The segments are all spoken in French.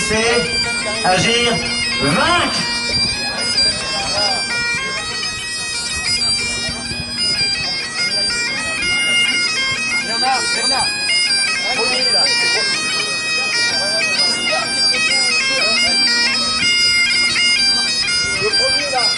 c'est agir, vaincre. Bernard, premier là. Le premier là.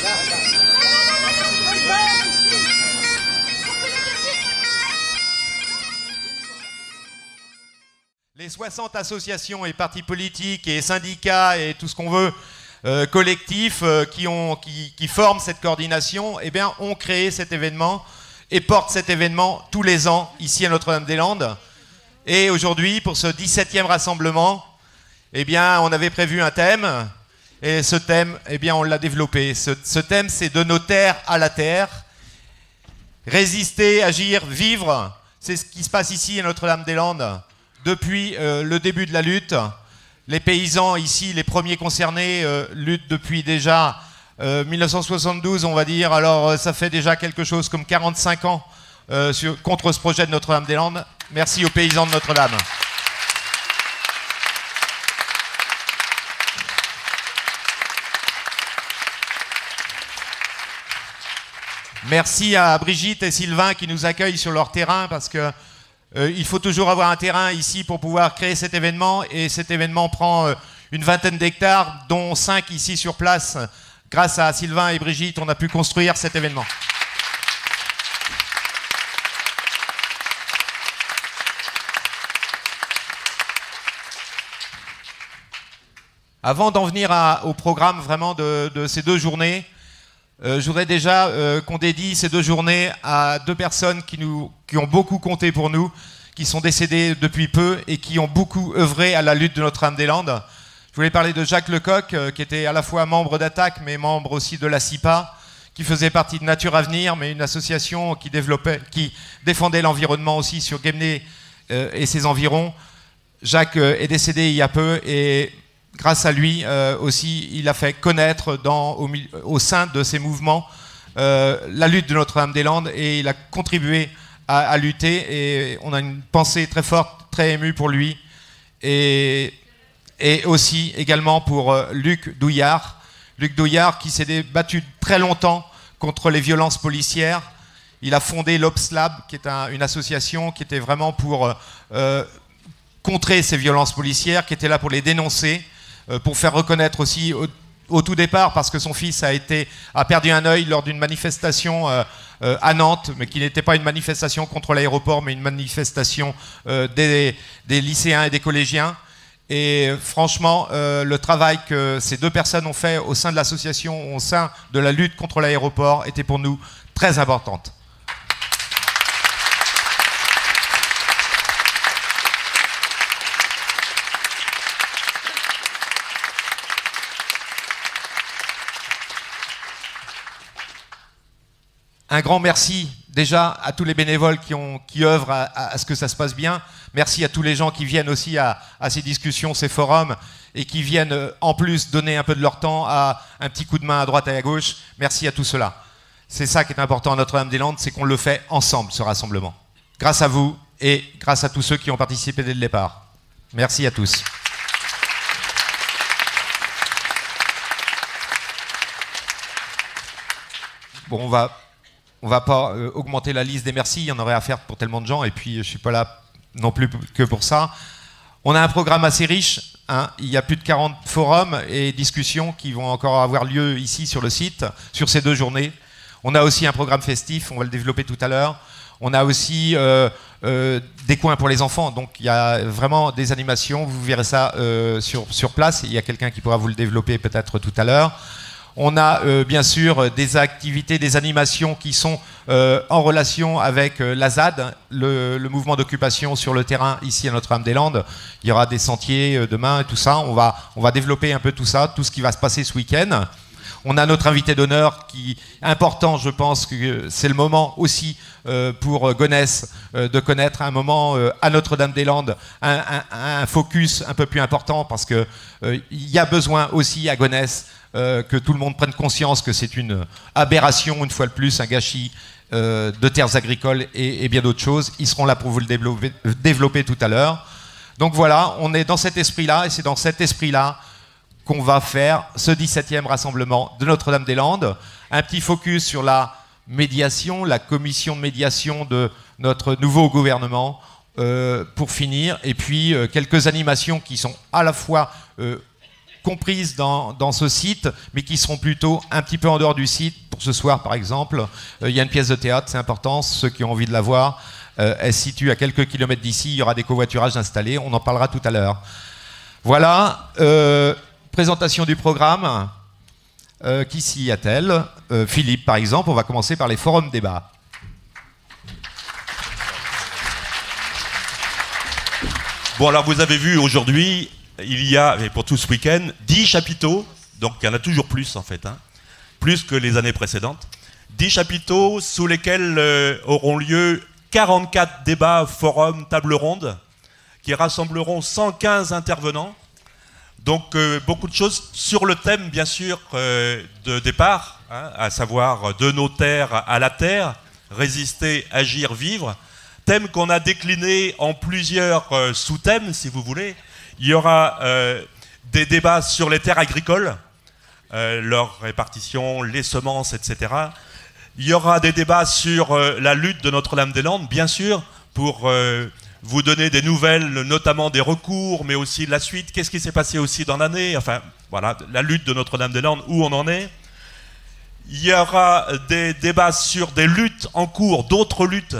Les 60 associations et partis politiques et syndicats et tout ce qu'on veut, collectifs qui forment cette coordination, eh bien, ont créé cet événement et portent cet événement tous les ans ici à Notre-Dame-des-Landes. Et aujourd'hui, pour ce 17e rassemblement, eh bien, on avait prévu un thème et ce thème, eh bien, on l'a développé. Ce thème, c'est de nos terres à la terre. Résister, agir, vivre, c'est ce qui se passe ici à Notre-Dame-des-Landes. Depuis le début de la lutte, les paysans ici, les premiers concernés, luttent depuis déjà 1972, on va dire. Alors ça fait déjà quelque chose comme 45 ans contre ce projet de Notre-Dame-des-Landes. Merci aux paysans de Notre-Dame. Merci à Brigitte et Sylvain qui nous accueillent sur leur terrain parce que il faut toujours avoir un terrain ici pour pouvoir créer cet événement et cet événement prend une vingtaine d'hectares dont 5 ici sur place. Grâce à Sylvain et Brigitte, on a pu construire cet événement. Avant d'en venir au programme vraiment de ces deux journées, je voudrais déjà qu'on dédie ces deux journées à deux personnes qui ont beaucoup compté pour nous, qui sont décédées depuis peu et qui ont beaucoup œuvré à la lutte de Notre-Dame-des-Landes. Je voulais parler de Jacques Lecoq, qui était à la fois membre d'Attaque, mais membre aussi de la CIPA, qui faisait partie de Nature Avenir, mais une association qui défendait l'environnement aussi sur Guémené et ses environs. Jacques est décédé il y a peu et grâce à lui aussi, il a fait connaître au sein de ces mouvements la lutte de Notre-Dame-des-Landes et il a contribué à lutter et on a une pensée très forte, très émue pour lui et aussi également pour Luc Douillard. Luc Douillard qui s'est battu très longtemps contre les violences policières. Il a fondé l'Obslab, qui est une association qui était vraiment pour contrer ces violences policières, qui était là pour les dénoncer, pour faire reconnaître aussi au tout départ, parce que son fils a perdu un œil lors d'une manifestation à Nantes, mais qui n'était pas une manifestation contre l'aéroport, mais une manifestation des lycéens et des collégiens. Et franchement, le travail que ces deux personnes ont fait au sein de l'association, au sein de la lutte contre l'aéroport, était pour nous très importante. Un grand merci déjà à tous les bénévoles qui œuvrent à ce que ça se passe bien. Merci à tous les gens qui viennent aussi à ces discussions, ces forums, et qui viennent en plus donner un peu de leur temps à un petit coup de main à droite et à gauche. Merci à tout cela. C'est ça qui est important à Notre-Dame-des-Landes, c'est qu'on le fait ensemble, ce rassemblement. Grâce à vous et grâce à tous ceux qui ont participé dès le départ. Merci à tous. Bon, on va pas augmenter la liste des merci, il y en aurait à faire pour tellement de gens, et puis je ne suis pas là non plus que pour ça. On a un programme assez riche, hein. Il y a plus de 40 forums et discussions qui vont encore avoir lieu ici sur le site, sur ces deux journées. On a aussi un programme festif, on va le développer tout à l'heure. On a aussi des coins pour les enfants, donc il y a vraiment des animations, vous verrez ça sur place, il y a quelqu'un qui pourra vous le développer peut-être tout à l'heure. On a bien sûr des activités, des animations qui sont en relation avec la ZAD, le mouvement d'occupation sur le terrain ici à Notre-Dame-des-Landes. Il y aura des sentiers demain et tout ça. On va développer un peu tout ça, tout ce qui va se passer ce week-end. On a notre invité d'honneur qui est important, je pense que c'est le moment aussi pour Gonesse de connaître un moment à Notre-Dame-des-Landes, un focus un peu plus important parce qu'il y a besoin aussi à Gonesse que tout le monde prenne conscience que c'est une aberration, une fois de plus, un gâchis de terres agricoles et bien d'autres choses. Ils seront là pour vous le développer tout à l'heure. Donc voilà, on est dans cet esprit-là, et c'est dans cet esprit-là qu'on va faire ce 17e rassemblement de Notre-Dame-des-Landes. Un petit focus sur la médiation, la commission de médiation de notre nouveau gouvernement, pour finir, et puis quelques animations qui sont à la fois comprises dans ce site, mais qui seront plutôt un petit peu en dehors du site. Pour ce soir, par exemple, il y a une pièce de théâtre, c'est important, ceux qui ont envie de la voir, elle se situe à quelques kilomètres d'ici, il y aura des covoiturages installés, on en parlera tout à l'heure. Voilà, présentation du programme. Qui s'y a-t-elle? Philippe, par exemple, on va commencer par les forums débats. Bon, alors vous avez vu aujourd'hui, il y a, et pour tout ce week-end, 10 chapiteaux, donc il y en a toujours plus en fait, hein, plus que les années précédentes. 10 chapiteaux sous lesquels auront lieu 44 débats, forums, tables rondes, qui rassembleront 115 intervenants. Donc beaucoup de choses sur le thème, bien sûr, de départ, hein, à savoir de nos terres à la terre, résister, agir, vivre. Thème qu'on a décliné en plusieurs sous-thèmes, si vous voulez. Il y aura des débats sur les terres agricoles, leur répartition, les semences, etc. Il y aura des débats sur la lutte de Notre-Dame-des-Landes, bien sûr, pour vous donner des nouvelles, notamment des recours, mais aussi la suite. Qu'est-ce qui s'est passé aussi dans l'année? Enfin, voilà, la lutte de Notre-Dame-des-Landes, où on en est. Il y aura des débats sur des luttes en cours, d'autres luttes,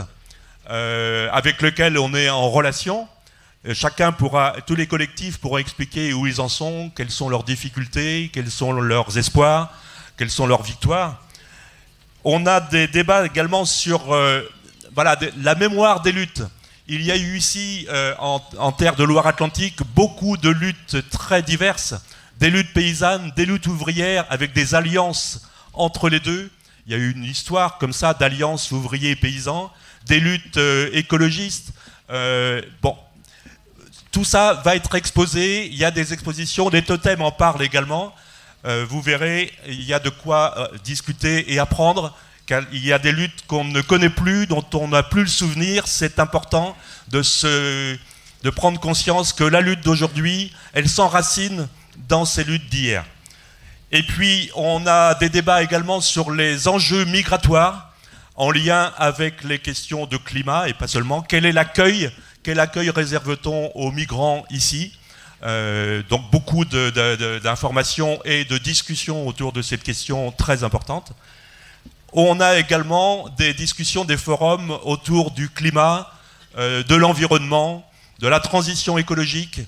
avec lesquels on est en relation. Chacun pourra, tous les collectifs pourront expliquer où ils en sont, quelles sont leurs difficultés, quels sont leurs espoirs, quelles sont leurs victoires. On a des débats également sur voilà, la mémoire des luttes. Il y a eu ici, en terre de Loire-Atlantique, beaucoup de luttes très diverses, des luttes paysannes, des luttes ouvrières, avec des alliances entre les deux. Il y a eu une histoire comme ça d'alliances ouvriers et paysans, des luttes écologistes. Bon, tout ça va être exposé. Il y a des expositions, les totems en parlent également. Vous verrez, il y a de quoi discuter et apprendre. Il y a des luttes qu'on ne connaît plus, dont on n'a plus le souvenir. C'est important de prendre conscience que la lutte d'aujourd'hui, elle s'enracine dans ces luttes d'hier. Et puis, on a des débats également sur les enjeux migratoires, en lien avec les questions de climat, et pas seulement. Quel accueil réserve-t-on aux migrants ici? Donc beaucoup d'informations et de discussions autour de cette question très importante. On a également des discussions, des forums autour du climat, de l'environnement, de la transition écologique,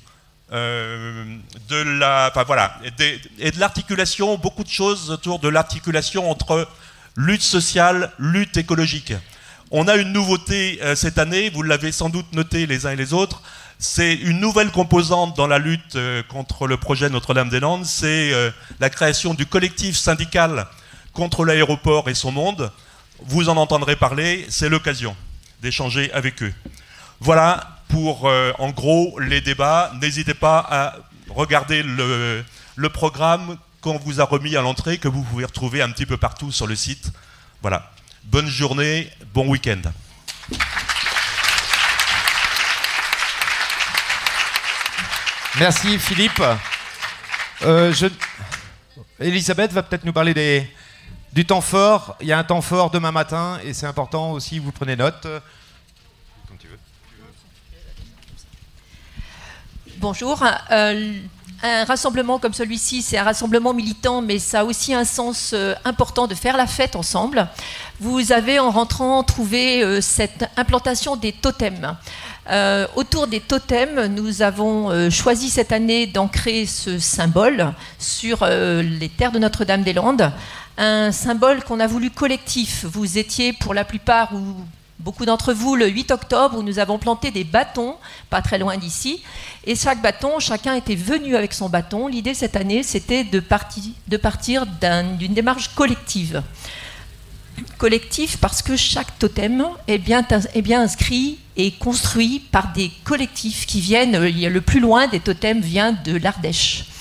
enfin voilà, et de l'articulation, beaucoup de choses autour de l'articulation entre lutte sociale, lutte écologique. On a une nouveauté cette année, vous l'avez sans doute noté les uns et les autres, c'est une nouvelle composante dans la lutte contre le projet Notre-Dame-des-Landes, c'est la création du collectif syndical contre l'aéroport et son monde. Vous en entendrez parler, c'est l'occasion d'échanger avec eux. Voilà pour en gros les débats. N'hésitez pas à regarder le programme qu'on vous a remis à l'entrée, que vous pouvez retrouver un petit peu partout sur le site. Voilà. Bonne journée, bon week-end. Merci Philippe. Elisabeth va peut-être nous parler du temps fort. Il y a un temps fort demain matin et c'est important aussi, vous prenez note. Comme tu veux. Bonjour. Un rassemblement comme celui-ci, c'est un rassemblement militant, mais ça a aussi un sens important de faire la fête ensemble. Vous avez, en rentrant, trouvé cette implantation des totems. Autour des totems, nous avons choisi cette année d'ancrer ce symbole sur les terres de Notre-Dame-des-Landes. Un symbole qu'on a voulu collectif. Vous étiez pour la plupart, ou beaucoup d'entre vous, le 8 octobre, où nous avons planté des bâtons, pas très loin d'ici. Et chaque bâton, chacun était venu avec son bâton. L'idée cette année, c'était de partir d'une démarche collective. Collectif parce que chaque totem est bien inscrit et construit par des collectifs qui viennent, le plus loin des totems vient de l'Ardèche.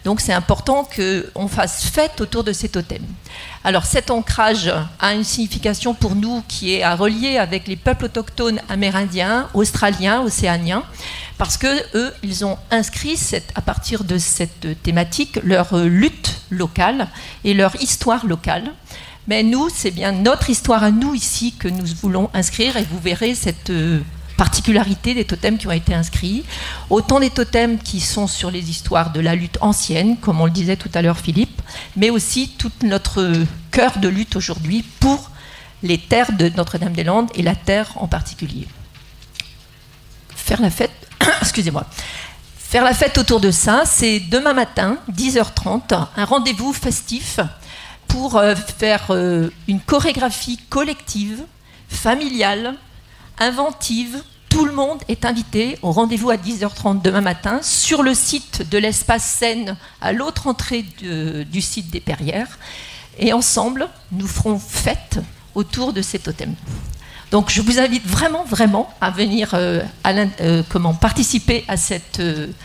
Donc c'est important qu'on fasse fête autour de ces totems. Alors cet ancrage a une signification pour nous qui est à relier avec les peuples autochtones amérindiens, australiens, océaniens, parce que eux, ils ont inscrit à partir de cette thématique leur lutte locale et leur histoire locale. Mais nous, c'est bien notre histoire à nous ici que nous voulons inscrire, et vous verrez cette particularité des totems qui ont été inscrits. Autant des totems qui sont sur les histoires de la lutte ancienne, comme on le disait tout à l'heure Philippe, mais aussi tout notre cœur de lutte aujourd'hui pour les terres de Notre-Dame-des-Landes et la terre en particulier. Faire la fête, excusez-moi. Faire la fête autour de ça, c'est demain matin, 10h30, un rendez-vous festif pour faire une chorégraphie collective, familiale, inventive. Tout le monde est invité au rendez-vous à 10h30 demain matin sur le site de l'espace Seine à l'autre entrée du site des Perrières. Et ensemble, nous ferons fête autour de ces totems. Donc je vous invite vraiment, vraiment à venir participer à cette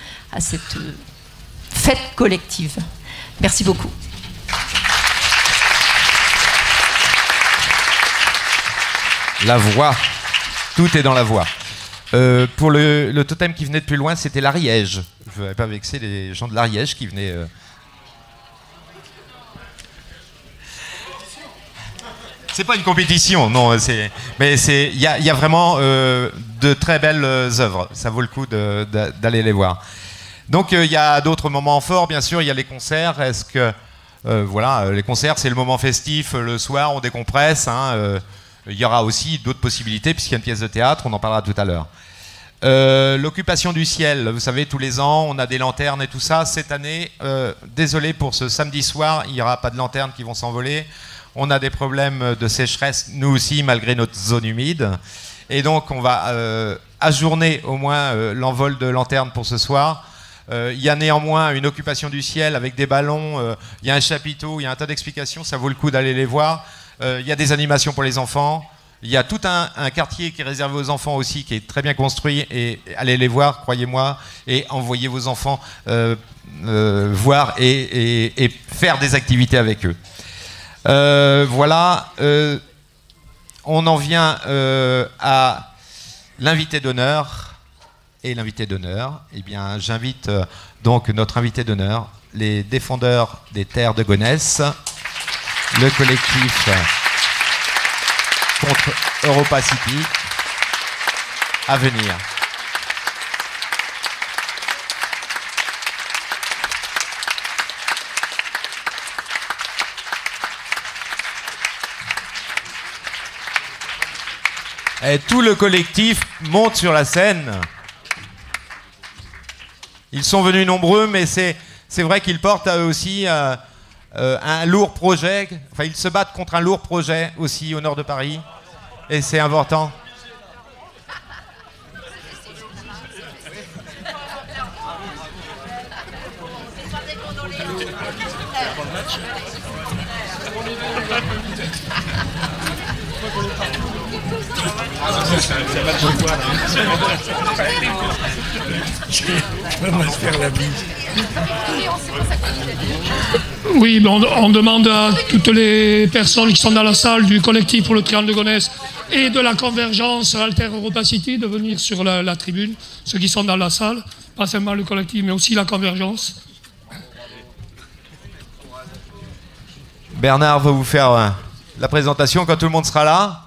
fête collective. Merci beaucoup. La voix. Tout est dans la voix. Pour le totem qui venait de plus loin, c'était l'Ariège. Je ne vais pas vexer les gens de l'Ariège qui venaient... C'est pas une compétition, non. Mais il y a vraiment de très belles œuvres. Ça vaut le coup d'aller les voir. Donc il y a d'autres moments forts, bien sûr. Il y a les concerts. Est-ce que voilà, les concerts, c'est le moment festif. Le soir, on décompresse. Il y aura aussi d'autres possibilités puisqu'il y a une pièce de théâtre. On en parlera tout à l'heure. L'occupation du ciel. Vous savez, tous les ans, on a des lanternes et tout ça. Cette année, désolé pour ce samedi soir, il n'y aura pas de lanternes qui vont s'envoler. On a des problèmes de sécheresse, nous aussi, malgré notre zone humide. Et donc, on va ajourner au moins l'envol de lanternes pour ce soir. Il y a néanmoins une occupation du ciel avec des ballons. Il y a un chapiteau, il y a un tas d'explications. Ça vaut le coup d'aller les voir. Il y a des animations pour les enfants. Il y a tout un quartier qui est réservé aux enfants aussi, qui est très bien construit. Et allez les voir, croyez-moi. Et envoyez vos enfants voir et faire des activités avec eux. Voilà, on en vient à l'invité d'honneur. Et l'invité d'honneur, eh bien, j'invite donc notre invité d'honneur, les défendeurs des terres de Gonesse, le collectif contre Europa City, à venir. Et tout le collectif monte sur la scène. Ils sont venus nombreux, mais c'est vrai qu'ils portent à eux aussi un lourd projet. Enfin, ils se battent contre un lourd projet aussi au nord de Paris. Et c'est important. Oui, on demande à toutes les personnes qui sont dans la salle du collectif pour le Triangle de Gonesse et de la convergence Alter Europa City de venir sur la tribune, ceux qui sont dans la salle, pas seulement le collectif mais aussi la convergence. Bernard va vous faire la présentation quand tout le monde sera là.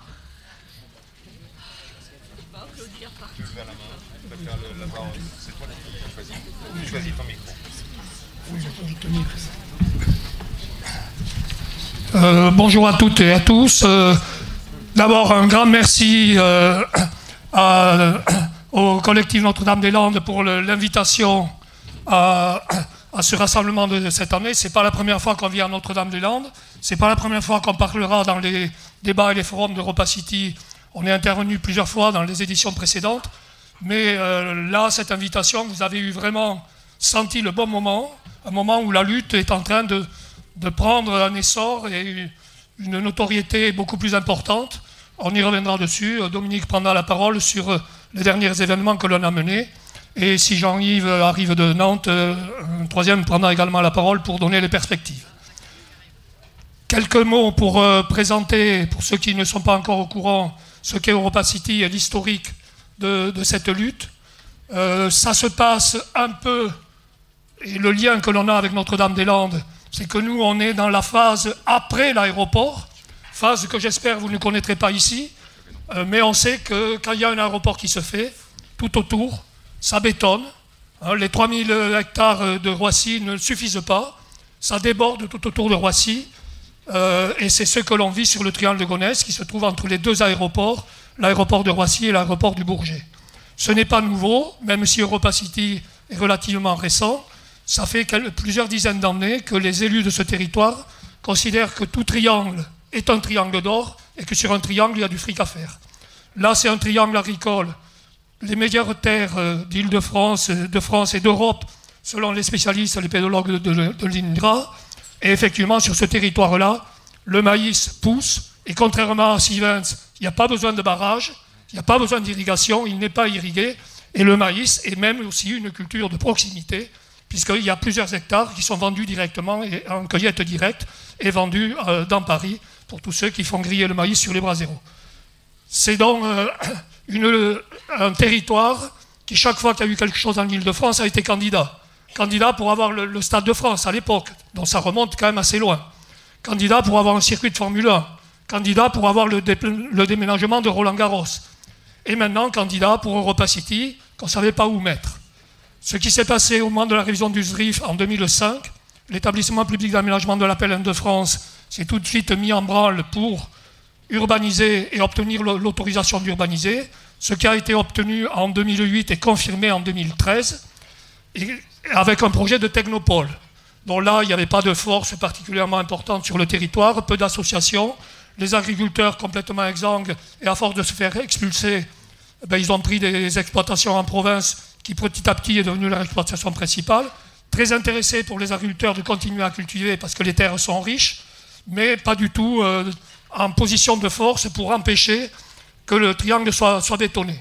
Bonjour à toutes et à tous. D'abord, un grand merci au collectif Notre-Dame-des-Landes pour l'invitation à ce rassemblement de cette année. Ce n'est pas la première fois qu'on vient à Notre-Dame-des-Landes. Ce n'est pas la première fois qu'on parlera dans les débats et les forums d'Europa City. On est intervenu plusieurs fois dans les éditions précédentes. Mais là, cette invitation, vous avez eu vraiment senti le bon moment, un moment où la lutte est en train de prendre un essor et une notoriété beaucoup plus importante. On y reviendra dessus. Dominique prendra la parole sur les derniers événements que l'on a menés. Et si Jean-Yves arrive de Nantes, un troisième prendra également la parole pour donner les perspectives. Quelques mots pour présenter, pour ceux qui ne sont pas encore au courant, ce qu'est EuropaCity et l'historique de cette lutte. Ça se passe un peu, et le lien que l'on a avec Notre-Dame-des-Landes, c'est que nous, on est dans la phase après l'aéroport, phase que j'espère vous ne connaîtrez pas ici, mais on sait que quand il y a un aéroport qui se fait, tout autour, ça bétonne. Hein, les 3000 hectares de Roissy ne suffisent pas, ça déborde tout autour de Roissy, et c'est ce que l'on vit sur le triangle de Gonesse, qui se trouve entre les deux aéroports, l'aéroport de Roissy et l'aéroport du Bourget. Ce n'est pas nouveau, même si EuropaCity est relativement récent. Ça fait plusieurs dizaines d'années que les élus de ce territoire considèrent que tout triangle est un triangle d'or et que sur un triangle, il y a du fric à faire. Là, c'est un triangle agricole. Les meilleures terres d'Île-de-France, de France et d'Europe, selon les spécialistes, les pédologues de l'INRA. Et effectivement, sur ce territoire-là, le maïs pousse. Et contrairement à Sivens, il n'y a pas besoin de barrage, il n'y a pas besoin d'irrigation, il n'est pas irrigué. Et le maïs est même aussi une culture de proximité, puisqu'il y a plusieurs hectares qui sont vendus directement, et en cueillette directe, et vendus dans Paris, pour tous ceux qui font griller le maïs sur les braseros. C'est donc un territoire qui, chaque fois qu'il y a eu quelque chose en Île-de-France, a été candidat. Candidat pour avoir le Stade de France à l'époque, donc ça remonte quand même assez loin. Candidat pour avoir un circuit de Formule 1. Candidat pour avoir le déménagement de Roland-Garros. Et maintenant, candidat pour EuropaCity, qu'on ne savait pas où mettre. Ce qui s'est passé au moment de la révision du SRIF en 2005, l'établissement public d'aménagement de la Plaine de France s'est tout de suite mis en branle pour urbaniser et obtenir l'autorisation d'urbaniser, ce qui a été obtenu en 2008 et confirmé en 2013, et avec un projet de technopole. Donc là, il n'y avait pas de force particulièrement importante sur le territoire, peu d'associations, les agriculteurs complètement exsangues, et à force de se faire expulser, ils ont pris des exploitations en province qui petit à petit est devenue leur exploitation principale. Très intéressés pour les agriculteurs de continuer à cultiver parce que les terres sont riches, mais pas du tout en position de force pour empêcher que le triangle soit bétonné.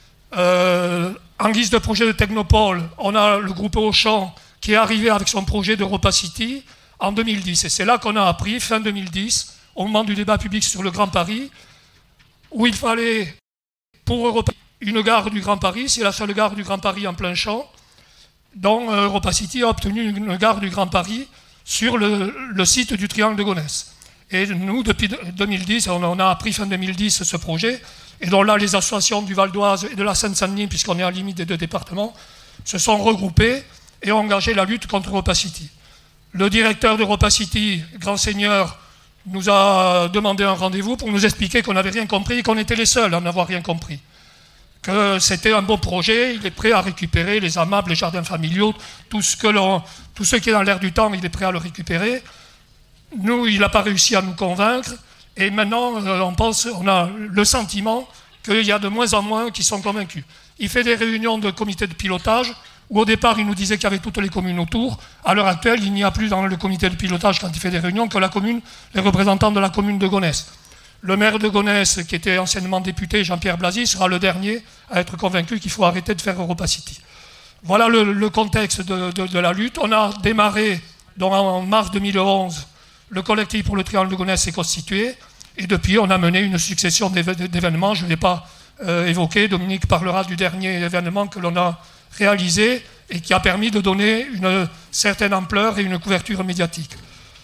En guise de projet de technopole, on a le groupe Auchan qui est arrivé avec son projet d'EuropaCity en 2010. Et c'est là qu'on a appris, fin 2010, au moment du débat public sur le Grand Paris, où il fallait, pour Europa, une gare du Grand Paris, c'est la seule gare du Grand Paris en plein champ, dont EuropaCity a obtenu une gare du Grand Paris sur le site du triangle de Gonesse. Et nous, depuis 2010, on a appris fin 2010 ce projet, et donc là, les associations du Val d'Oise et de la Seine-Saint-Denis, puisqu'on est à la limite des deux départements, se sont regroupées et ont engagé la lutte contre EuropaCity. Le directeur d'EuropaCity, grand seigneur, nous a demandé un rendez-vous pour nous expliquer qu'on n'avait rien compris et qu'on était les seuls à n'avoir rien compris. Que c'était un beau projet, il est prêt à récupérer les AMAP, les jardins familiaux, tout ce qui est dans l'air du temps, il est prêt à le récupérer. Nous, il n'a pas réussi à nous convaincre, et maintenant, on a le sentiment qu'il y a de moins en moins qui sont convaincus. Il fait des réunions de comité de pilotage, où au départ, il nous disait qu'il y avait toutes les communes autour. À l'heure actuelle, il n'y a plus dans le comité de pilotage, quand il fait des réunions, que la commune, les représentants de la commune de Gonesse. Le maire de Gonesse, qui était anciennement député, Jean-Pierre Blazy, sera le dernier à être convaincu qu'il faut arrêter de faire EuropaCity. Voilà le contexte de la lutte. On a démarré, donc en mars 2011, le collectif pour le triangle de Gonesse s'est constitué, et depuis, on a mené une succession d'événements. Je ne vais pas évoquer, Dominique parlera du dernier événement que l'on a réalisé et qui a permis de donner une certaine ampleur et une couverture médiatique.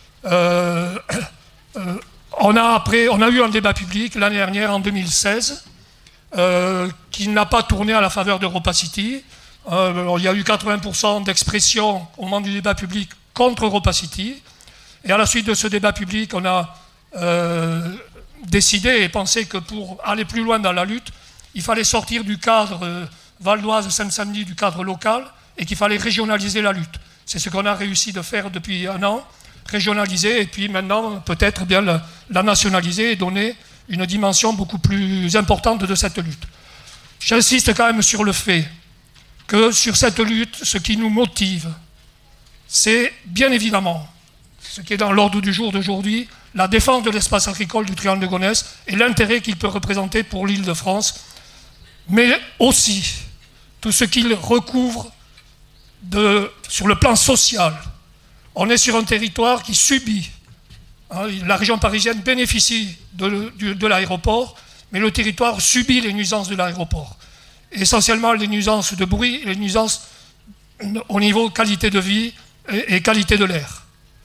On a eu un débat public l'année dernière, en 2016, qui n'a pas tourné à la faveur d'EuropaCity. Il y a eu 80% d'expression au moment du débat public contre EuropaCity. Et à la suite de ce débat public, on a décidé et pensé que pour aller plus loin dans la lutte, il fallait sortir du cadre Val d'Oise, Seine-Saint-Denis, du cadre local, et qu'il fallait régionaliser la lutte. C'est ce qu'on a réussi de faire depuis un an, régionaliser, et puis maintenant peut-être bien la nationaliser et donner une dimension beaucoup plus importante de cette lutte. J'insiste quand même sur le fait que sur cette lutte, ce qui nous motive, c'est bien évidemment, ce qui est dans l'ordre du jour d'aujourd'hui, la défense de l'espace agricole du triangle de Gonesse et l'intérêt qu'il peut représenter pour l'Île-de-France, mais aussi tout ce qu'il recouvre sur le plan social. On est sur un territoire qui subit. La région parisienne bénéficie de l'aéroport, mais le territoire subit les nuisances de l'aéroport. Essentiellement les nuisances de bruit, les nuisances au niveau qualité de vie et qualité de l'air.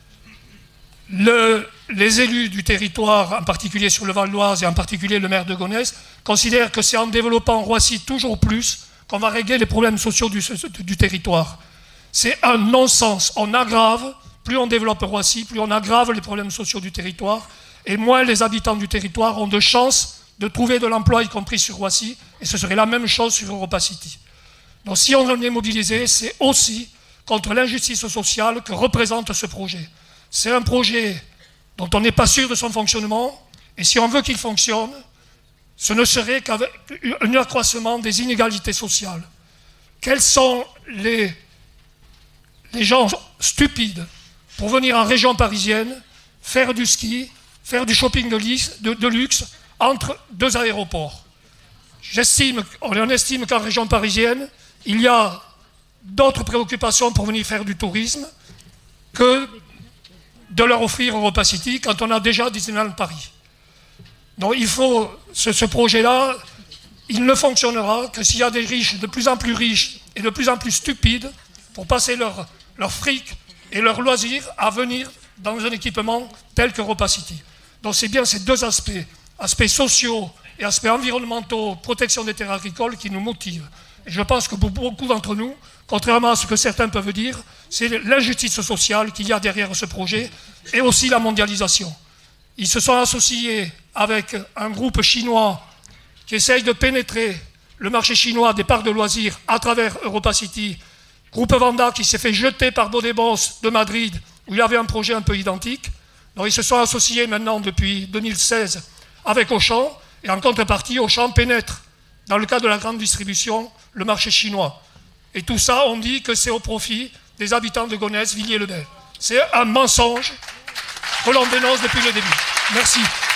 Les élus du territoire, en particulier sur le Val d'Oise et en particulier le maire de Gonesse, considèrent que c'est en développant Roissy toujours plus qu'on va régler les problèmes sociaux du territoire. C'est un non-sens. On aggrave, plus on développe Roissy, plus on aggrave les problèmes sociaux du territoire, et moins les habitants du territoire ont de chances de trouver de l'emploi, y compris sur Roissy, et ce serait la même chose sur Europa City. Donc si on en est mobilisé, c'est aussi contre l'injustice sociale que représente ce projet. C'est un projet dont on n'est pas sûr de son fonctionnement, et si on veut qu'il fonctionne, ce ne serait qu'avec un accroissement des inégalités sociales. Quels sont les gens stupides pour venir en région parisienne, faire du ski, faire du shopping de luxe entre deux aéroports? On estime qu'en région parisienne, il y a d'autres préoccupations pour venir faire du tourisme que de leur offrir Europa City quand on a déjà Disneyland Paris. Donc il faut, ce projet-là, il ne fonctionnera que s'il y a des riches de plus en plus riches et de plus en plus stupides pour passer leur fric et leur loisir à venir dans un équipement tel qu'Europa City. Donc c'est bien ces deux aspects sociaux et aspects environnementaux, protection des terres agricoles, qui nous motivent. Et je pense que pour beaucoup d'entre nous, contrairement à ce que certains peuvent dire, c'est l'injustice sociale qu'il y a derrière ce projet, et aussi la mondialisation. Ils se sont associés avec un groupe chinois qui essaye de pénétrer le marché chinois des parcs de loisirs à travers Europa City. Groupe Vanda qui s'est fait jeter par Bodebos de Madrid, où il y avait un projet un peu identique. Donc ils se sont associés maintenant depuis 2016 avec Auchan, et en contrepartie, Auchan pénètre, dans le cas de la grande distribution, le marché chinois. Et tout ça, on dit que c'est au profit des habitants de Gonesse, Villiers-le-Bel. C'est un mensonge que l'on dénonce depuis le début. Merci.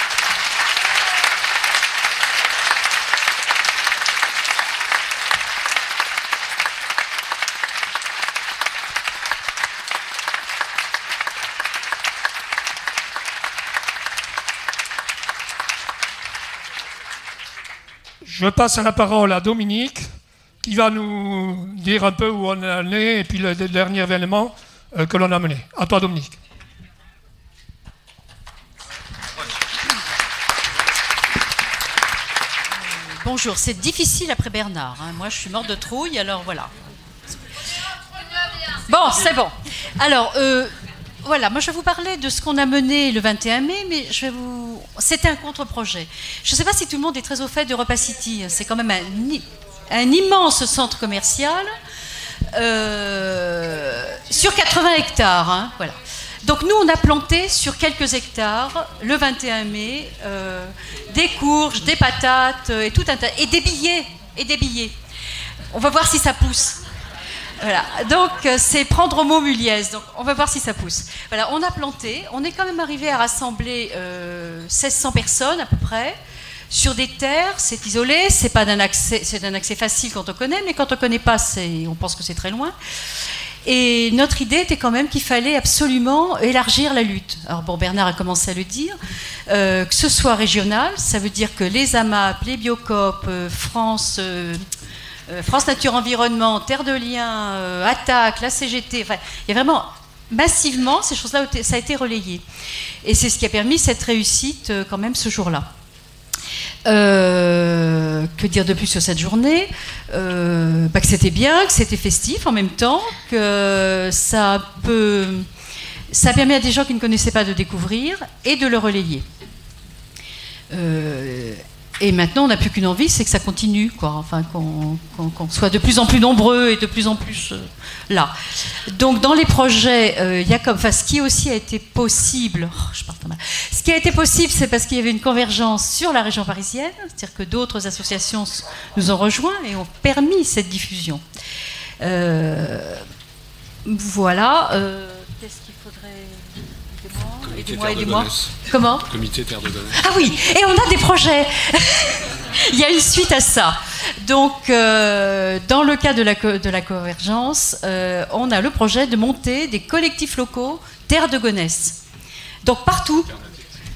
Je passe la parole à Dominique, qui va nous dire un peu où on en est et puis le dernier événement que l'on a mené. À toi, Dominique. Bonjour, c'est difficile après Bernard. Hein. Moi, je suis morte de trouille, alors voilà. Bon, c'est bon. Alors, voilà, moi je vais vous parler de ce qu'on a mené le 21 mai, mais c'était un contre-projet. Je ne sais pas si tout le monde est très au fait d'Europa City. C'est quand même un immense centre commercial sur 80 hectares. Hein, voilà. Donc nous, on a planté sur quelques hectares, le 21 mai, des courges, des patates, et tout un tas, et des billets. On va voir si ça pousse. Voilà, donc c'est prendre au mot Muliez, donc on va voir si ça pousse. Voilà, on a planté, on est quand même arrivé à rassembler 1600 personnes à peu près, sur des terres, c'est isolé, c'est d'un accès facile quand on connaît, mais quand on ne connaît pas, on pense que c'est très loin. Et notre idée était quand même qu'il fallait absolument élargir la lutte. Alors bon, Bernard a commencé à le dire, que ce soit régional, ça veut dire que les AMAP, les Biocoop, France Nature Environnement, Terre de Liens, Attaque, la CGT, enfin, il y a vraiment massivement ces choses-là, ça a été relayé. Et c'est ce qui a permis cette réussite quand même ce jour-là. Que dire de plus sur cette journée? Que c'était bien, que c'était festif en même temps, que ça a permis à des gens qui ne connaissaient pas de découvrir et de le relayer. Et maintenant, on n'a plus qu'une envie, c'est que ça continue, quoi. Enfin, qu'on soit de plus en plus nombreux et de plus en plus là. Donc, dans les projets, il y a ce qui aussi a été possible. Je parle pas mal. Ce qui a été possible, c'est parce qu'il y avait une convergence sur la région parisienne, c'est-à-dire que d'autres associations nous ont rejoints et ont permis cette diffusion. Voilà. Qu'est-ce qu'il faudrait... Aidez-moi. Comment? Comité Terre de Gonesse. Ah oui, et on a des projets. Il y a une suite à ça. Donc, dans le cas de la convergence, on a le projet de monter des collectifs locaux Terre de Gonesse. Donc, partout. Comment ?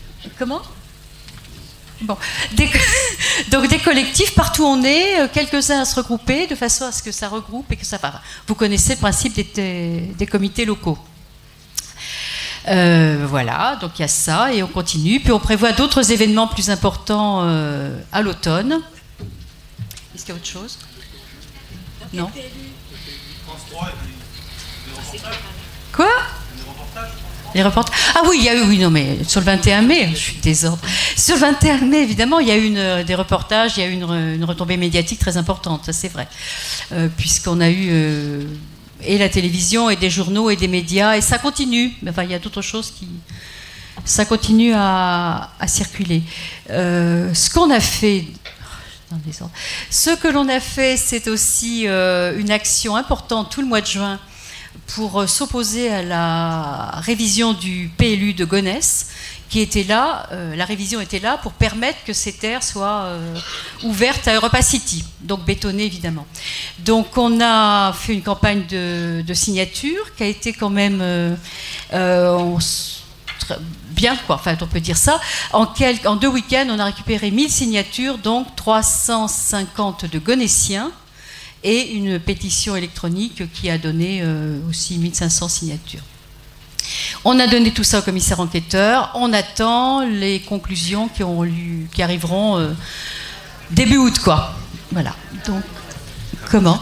Bon. Donc, des collectifs, partout où on est, quelques-uns à se regrouper, de façon à ce que ça regroupe et que ça va. Vous connaissez le principe des comités locaux. Voilà, donc il y a ça, et on continue. Puis on prévoit d'autres événements plus importants à l'automne. Est-ce qu'il y a autre chose ? Non ? Quoi ? Les reportages. Ah oui, il y a eu, oui, non, mais sur le 21 mai, je suis désordre. Sur le 21 mai, évidemment, il y a eu des reportages, il y a eu une retombée médiatique très importante, ça c'est vrai. Puisqu'on a eu et la télévision, et des journaux, et des médias, et ça continue. Enfin, il y a d'autres choses qui. Ça continue à circuler. Ce qu'on a fait. Ce que l'on a fait, c'est aussi une action importante tout le mois de juin pour s'opposer à la révision du PLU de Gonesse, qui était là, la révision était là pour permettre que ces terres soient ouvertes à Europa City, donc bétonnées évidemment. Donc on a fait une campagne de signature qui a été quand même bien, quoi. Enfin, on peut dire ça. En 2 week-ends, on a récupéré 1000 signatures, donc 350 de Gonessiens, et une pétition électronique qui a donné aussi 1500 signatures. On a donné tout ça au commissaire enquêteur. On attend les conclusions qui arriveront début août, quoi. Voilà. Donc, comment ?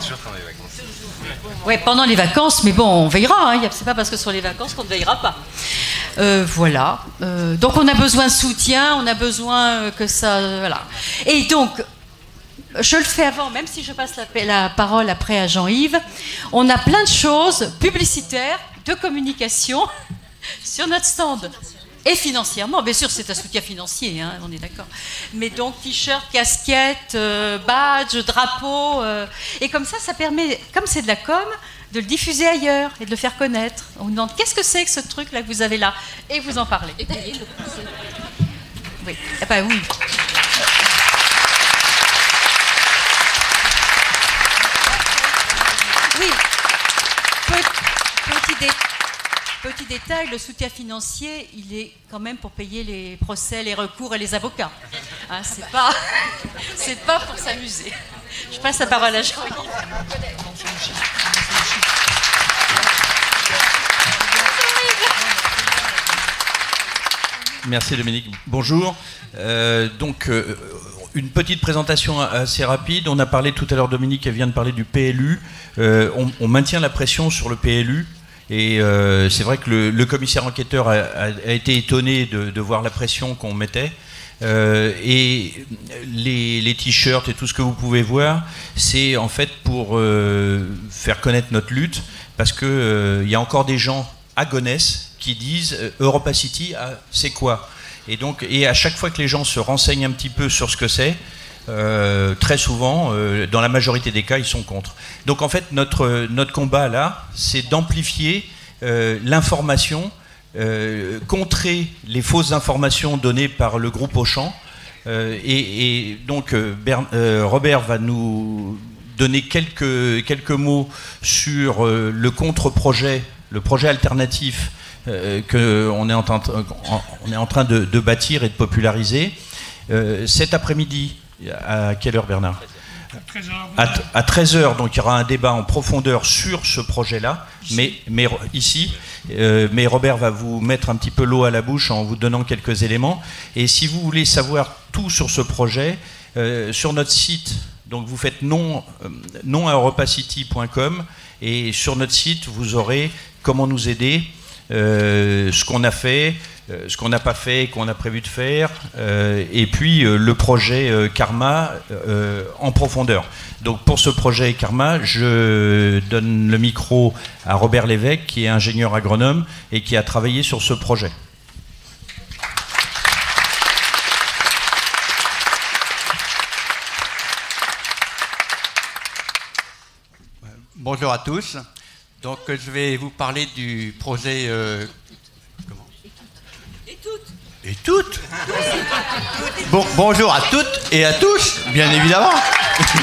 Oui, pendant les vacances, mais bon, on veillera. Hein. C'est pas parce que sur les vacances qu'on ne veillera pas. Voilà. Donc, on a besoin de soutien, on a besoin que ça... Voilà. Et donc... Je le fais avant, même si je passe la parole après à Jean-Yves. On a plein de choses publicitaires, de communication sur notre stand. Et financièrement, bien sûr, c'est un soutien financier, hein, on est d'accord. Mais donc, t-shirt, casquette, badge, drapeau. Et comme ça permet, comme c'est de la com, de le diffuser ailleurs et de le faire connaître. On vous demande, qu'est-ce que c'est que ce truc-là que vous avez là ? Et vous en parlez. Oui, eh ben oui. Oui, petit détail, le soutien financier, il est quand même pour payer les procès, les recours et les avocats. Hein, c'est pas pour s'amuser. Je passe la parole à Jean-Yves. Merci Dominique. Bonjour. Une petite présentation assez rapide. On a parlé tout à l'heure, Dominique vient de parler du PLU. On maintient la pression sur le PLU. Et c'est vrai que le commissaire enquêteur a été étonné de voir la pression qu'on mettait. Et les t-shirts et tout ce que vous pouvez voir, c'est en fait pour faire connaître notre lutte. Parce qu'il y a encore des gens à Gonesse qui disent Europa City, c'est quoi ? Et à chaque fois que les gens se renseignent un petit peu sur ce que c'est, très souvent, dans la majorité des cas, ils sont contre. Donc en fait, notre combat là, c'est d'amplifier l'information, contrer les fausses informations données par le groupe Auchan. Donc Robert va nous donner quelques mots sur le contre-projet, le projet alternatif qu'on est en train de bâtir et de populariser. Cet après-midi, à quelle heure Bernard ? À 13h, donc il y aura un débat en profondeur sur ce projet-là, mais ici, mais Robert va vous mettre un petit peu l'eau à la bouche en vous donnant quelques éléments. Et si vous voulez savoir tout sur ce projet, sur notre site, donc vous faites non à europacity.com, et sur notre site, vous aurez comment nous aider, ce qu'on a fait, ce qu'on n'a pas fait, qu'on a prévu de faire, et puis le projet Karma en profondeur. Donc pour ce projet Karma, je donne le micro à Robert Lévesque, qui est ingénieur agronome et qui a travaillé sur ce projet. Bonjour à tous. Donc je vais vous parler du projet... comment ? Et toutes. Bon, bonjour à toutes et à tous, bien évidemment.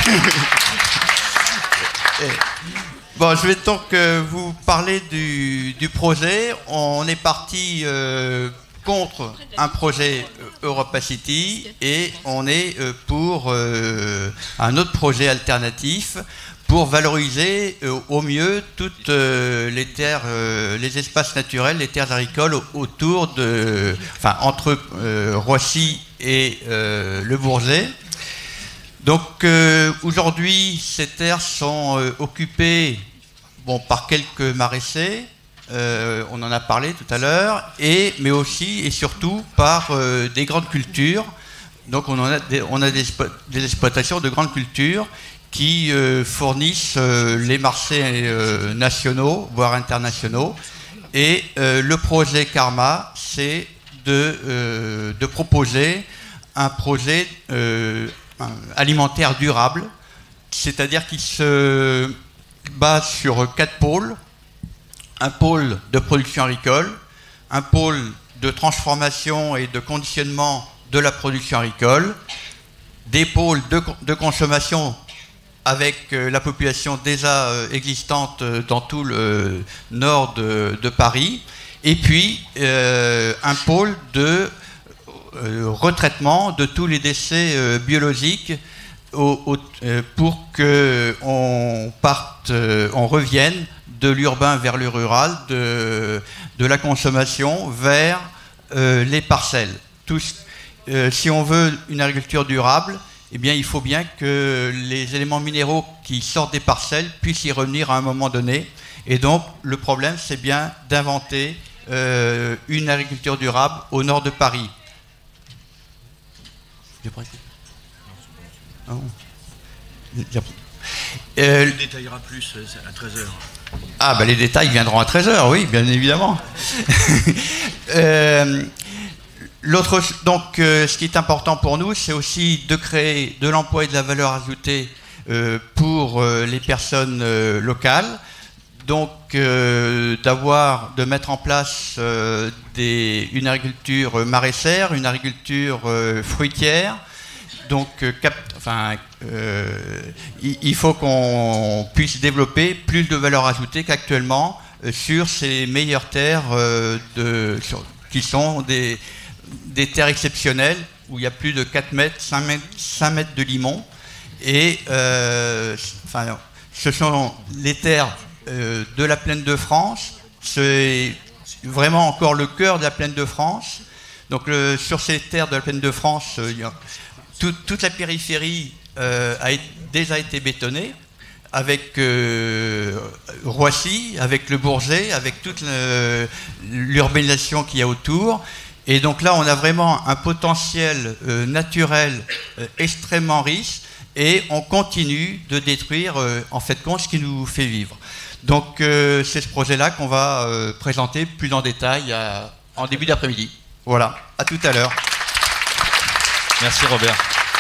Bon, je vais donc vous parler du projet. On est parti contre un projet Europacity et on est pour un autre projet alternatif pour valoriser au mieux toutes les terres, les espaces naturels, les terres agricoles autour de, enfin entre Roissy et le Bourget. Donc aujourd'hui, ces terres sont occupées par quelques maraîchers, on en a parlé tout à l'heure, mais aussi et surtout par des grandes cultures. Donc on a des exploitations de grandes cultures qui fournissent les marchés nationaux, voire internationaux. Et le projet Karma, c'est de proposer un projet alimentaire durable, c'est-à-dire qu'il se base sur 4 pôles. Un pôle de production agricole, un pôle de transformation et de conditionnement de la production agricole, des pôles de consommation avec la population déjà existante dans tout le nord de Paris, et puis un pôle de retraitement de tous les déchets biologiques pour qu'on revienne de l'urbain vers le rural, de la consommation vers les parcelles. Si on veut une agriculture durable, eh bien, il faut bien que les éléments minéraux qui sortent des parcelles puissent y revenir à un moment donné. Et donc, le problème, c'est bien d'inventer une agriculture durable au nord de Paris. Tu détailleras plus à 13h. Ah, ben les détails viendront à 13h, oui, bien évidemment. Donc, ce qui est important pour nous, c'est aussi de créer de l'emploi et de la valeur ajoutée pour les personnes locales. Donc, de mettre en place une agriculture maraîchère, une agriculture fruitière. Donc, il faut qu'on puisse développer plus de valeur ajoutée qu'actuellement sur ces meilleures terres qui sont des terres exceptionnelles où il y a plus de 4 mètres, 5 mètres de limon. Et ce sont les terres de la plaine de France. C'est vraiment encore le cœur de la plaine de France. Donc sur ces terres de la plaine de France, toute la périphérie a déjà été bétonnée, avec Roissy, avec le Bourget, avec toute l'urbanisation qu'il y a autour. Et donc là, on a vraiment un potentiel naturel extrêmement riche, et on continue de détruire, en fait, ce qui nous fait vivre. Donc c'est ce projet-là qu'on va présenter plus en détail en début d'après-midi. Voilà, à tout à l'heure. Merci Robert.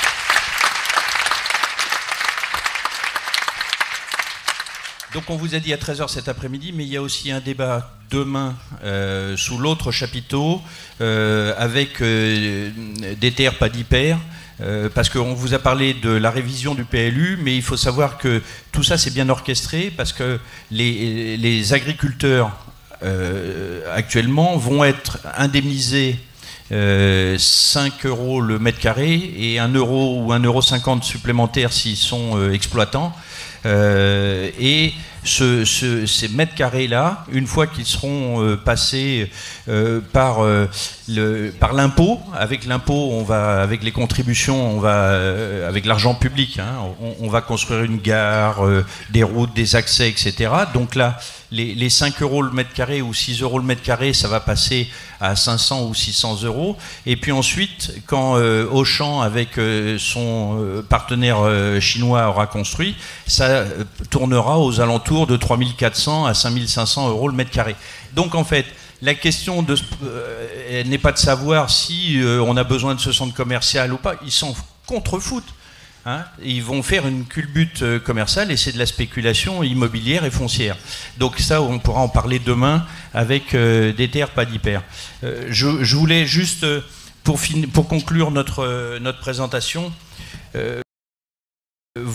Donc on vous a dit à 13h cet après-midi, mais il y a aussi un débat demain sous l'autre chapiteau avec des terres pas d'hyper, parce qu'on vous a parlé de la révision du PLU, mais il faut savoir que tout ça c'est bien orchestré, parce que les agriculteurs actuellement vont être indemnisés 5 € le mètre carré et 1 € ou 1,50 € supplémentaires s'ils sont exploitants. Et ces mètres carrés-là, une fois qu'ils seront passés par l'impôt, avec l'impôt, avec les contributions, avec l'argent public, on va construire une gare, des routes, des accès, etc. Donc là, les 5 € le mètre carré ou 6 € le mètre carré, ça va passer à 500 ou 600 €. Et puis ensuite, quand Auchan, avec son partenaire chinois, aura construit, ça tournera aux alentours de 3400 à 5500 € le mètre carré. Donc en fait, la question n'est pas de savoir si on a besoin de ce centre commercial ou pas. Ils s'en contrefoutent. Ils vont faire une culbute commerciale et c'est de la spéculation immobilière et foncière. Donc ça, on pourra en parler demain avec des terres pas d'hyper. Je voulais juste, pour conclure notre présentation, vous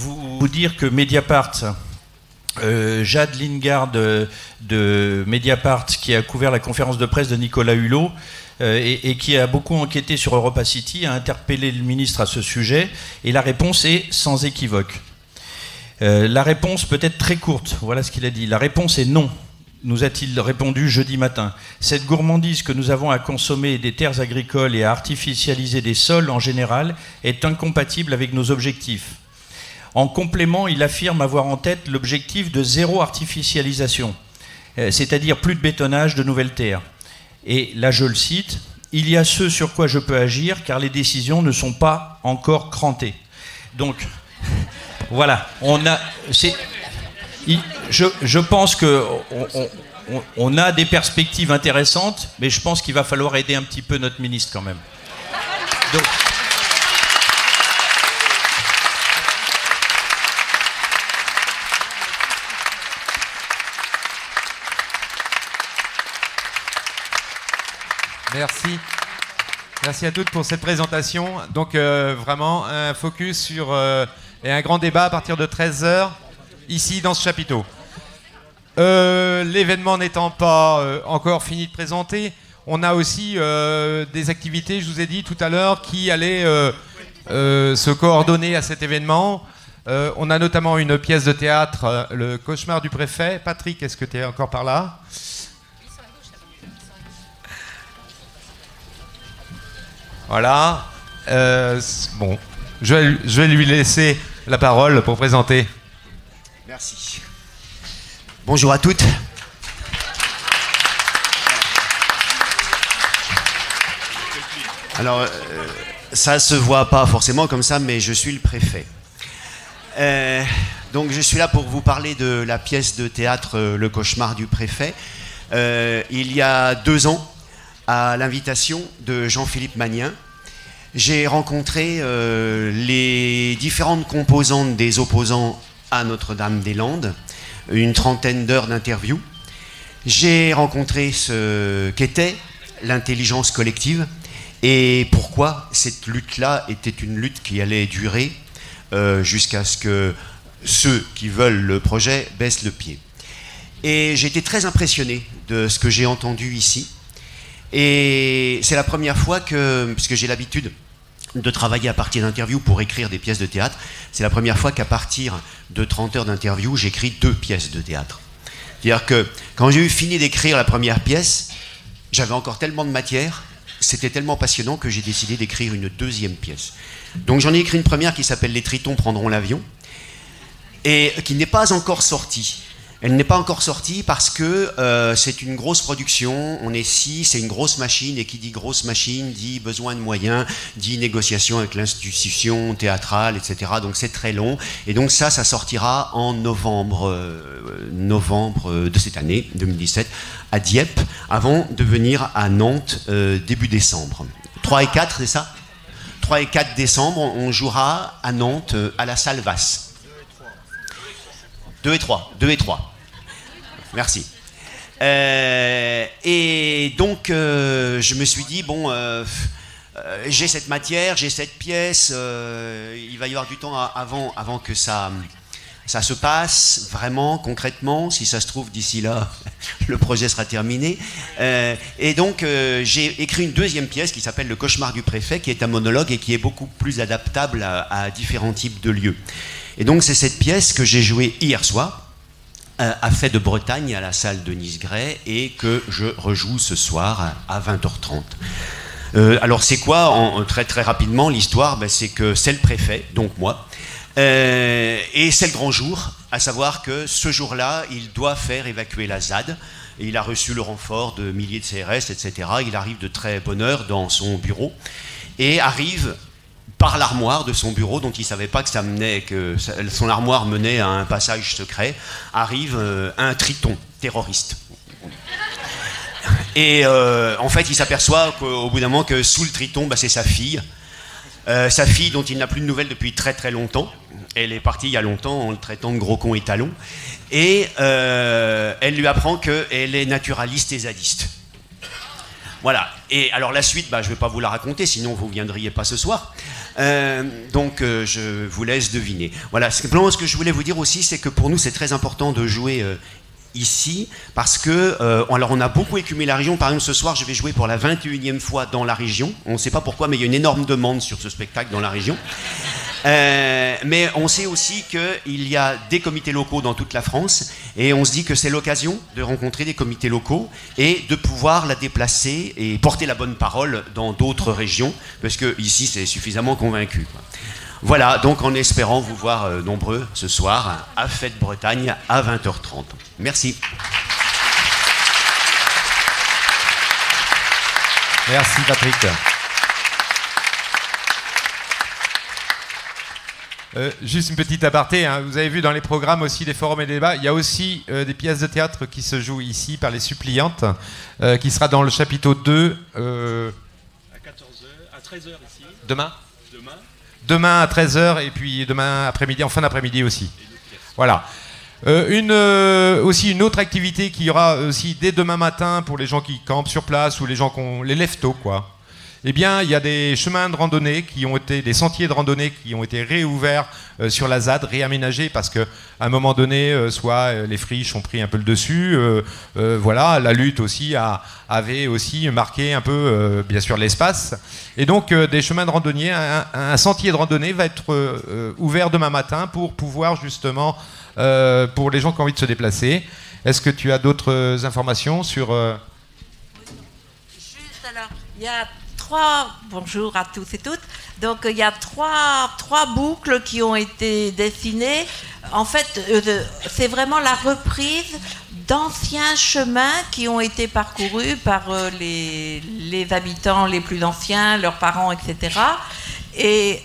vous dire que Mediapart, Jade Lingard de Mediapart, qui a couvert la conférence de presse de Nicolas Hulot, et qui a beaucoup enquêté sur Europa City, a interpellé le ministre à ce sujet, et la réponse est sans équivoque. La réponse peut être très courte, voilà ce qu'il a dit. La réponse est non, nous a-t-il répondu jeudi matin. Cette gourmandise que nous avons à consommer des terres agricoles et à artificialiser des sols en général est incompatible avec nos objectifs. En complément, il affirme avoir en tête l'objectif de zéro artificialisation, c'est-à-dire plus de bétonnage de nouvelles terres. Et là, je le cite, « Il y a ce sur quoi je peux agir, car les décisions ne sont pas encore crantées. » Donc, voilà, je pense qu'on a des perspectives intéressantes, mais je pense qu'il va falloir aider un petit peu notre ministre quand même. Donc, merci. Merci à toutes pour cette présentation. Donc vraiment un focus sur et un grand débat à partir de 13h ici dans ce chapiteau. L'événement n'étant pas encore fini de présenter, on a aussi des activités, je vous ai dit tout à l'heure, qui allaient se coordonner à cet événement. On a notamment une pièce de théâtre, Le cauchemar du préfet. Patrick, est-ce que tu es encore par là ? Voilà. Bon, je vais lui laisser la parole pour présenter. Merci. Bonjour à toutes. Alors, ça se voit pas forcément comme ça, mais je suis le préfet. Donc, je suis là pour vous parler de la pièce de théâtre Le cauchemar du préfet. Il y a 2 ans, à l'invitation de Jean-Philippe Magnin, j'ai rencontré les différentes composantes des opposants à Notre-Dame-des-Landes, une 30aine d'heures d'interview. J'ai rencontré ce qu'était l'intelligence collective et pourquoi cette lutte-là était une lutte qui allait durer jusqu'à ce que ceux qui veulent le projet baissent le pied. Et j'ai été très impressionné de ce que j'ai entendu ici. Et c'est la première fois que, puisque j'ai l'habitude de travailler à partir d'interviews pour écrire des pièces de théâtre, c'est la première fois qu'à partir de 30 heures d'interview, j'écris 2 pièces de théâtre. C'est-à-dire que quand j'ai eu fini d'écrire la première pièce, j'avais encore tellement de matière, c'était tellement passionnant que j'ai décidé d'écrire une 2e pièce. Donc j'en ai écrit une première qui s'appelle « Les Tritons prendront l'avion » et qui n'est pas encore sortie. Elle n'est pas encore sortie parce que c'est une grosse production, on est 6, c'est une grosse machine, et qui dit grosse machine dit besoin de moyens, dit négociation avec l'institution théâtrale, etc. Donc c'est très long, et donc ça sortira en novembre de cette année, 2017, à Dieppe, avant de venir à Nantes début décembre. 3 et 4, c'est ça ? 3 et 4 décembre, on jouera à Nantes, à la salle Vasse. 2 et 3. Merci. Et donc, je me suis dit, bon, j'ai cette matière, j'ai cette pièce, il va y avoir du temps avant que ça se passe, vraiment, concrètement. Si ça se trouve, d'ici là, le projet sera terminé. Et donc, j'ai écrit une 2e pièce qui s'appelle Le cauchemar du préfet, qui est un monologue et qui est beaucoup plus adaptable à différents types de lieux. Et donc, c'est cette pièce que j'ai jouée hier soir, à Fait de Bretagne, à la salle Denise Gray, et que je rejoue ce soir à 20h30. Alors c'est quoi, très très rapidement, l'histoire? C'est que c'est le préfet, donc moi, et c'est le grand jour, à savoir que ce jour-là, il doit faire évacuer la ZAD, et il a reçu le renfort de milliers de CRS, etc. Il arrive de très bonne heure dans son bureau, et arrive par l'armoire de son bureau, dont il ne savait pas que son armoire menait à un passage secret, arrive un triton terroriste. Et en fait, il s'aperçoit qu'au bout d'un moment que sous le triton, c'est sa fille dont il n'a plus de nouvelles depuis très très longtemps. Elle est partie il y a longtemps en le traitant de gros con et talon. Et elle lui apprend qu'elle est naturaliste et zadiste. Voilà. Et alors la suite, je ne vais pas vous la raconter, sinon vous ne viendriez pas ce soir. Donc je vous laisse deviner. Voilà, simplement ce que je voulais vous dire aussi, c'est que pour nous c'est très important de jouer ici, parce que alors on a beaucoup écumé la région. Par exemple, ce soir je vais jouer pour la 21e fois dans la région. On ne sait pas pourquoi, mais il y a une énorme demande sur ce spectacle dans la région. Mais on sait aussi qu'il y a des comités locaux dans toute la France, et on se dit que c'est l'occasion de rencontrer des comités locaux et de pouvoir la déplacer et porter la bonne parole dans d'autres régions, parce que ici c'est suffisamment convaincu, quoi. Voilà, donc en espérant vous voir nombreux ce soir à Fête Bretagne à 20h30. Merci. Merci Patrick. Juste une petite aparté, hein. Vous avez vu dans les programmes aussi des forums et des débats, il y a aussi des pièces de théâtre qui se jouent ici par les suppliantes, qui sera dans le chapiteau 2 à 14h, à 13h ici. Demain à 13h et puis demain après-midi, en fin d'après-midi aussi. Voilà. Aussi une autre activité qui y aura aussi dès demain matin pour les gens qui campent sur place ou les gens qui ont les lève-tôt, quoi. Eh bien, il y a des chemins de randonnée des sentiers de randonnée qui ont été réouverts sur la ZAD, réaménagés parce qu'à un moment donné, soit les friches ont pris un peu le dessus, voilà, la lutte aussi avait aussi marqué un peu, bien sûr, l'espace. Et donc, des chemins de randonnée, un sentier de randonnée va être ouvert demain matin pour pouvoir justement, pour les gens qui ont envie de se déplacer. Est-ce que tu as d'autres informations sur... Juste alors, il y a bonjour à tous et toutes. Donc il y a trois boucles qui ont été dessinées. En fait, c'est vraiment la reprise d'anciens chemins qui ont été parcourus par les habitants les plus anciens, leurs parents, etc. Et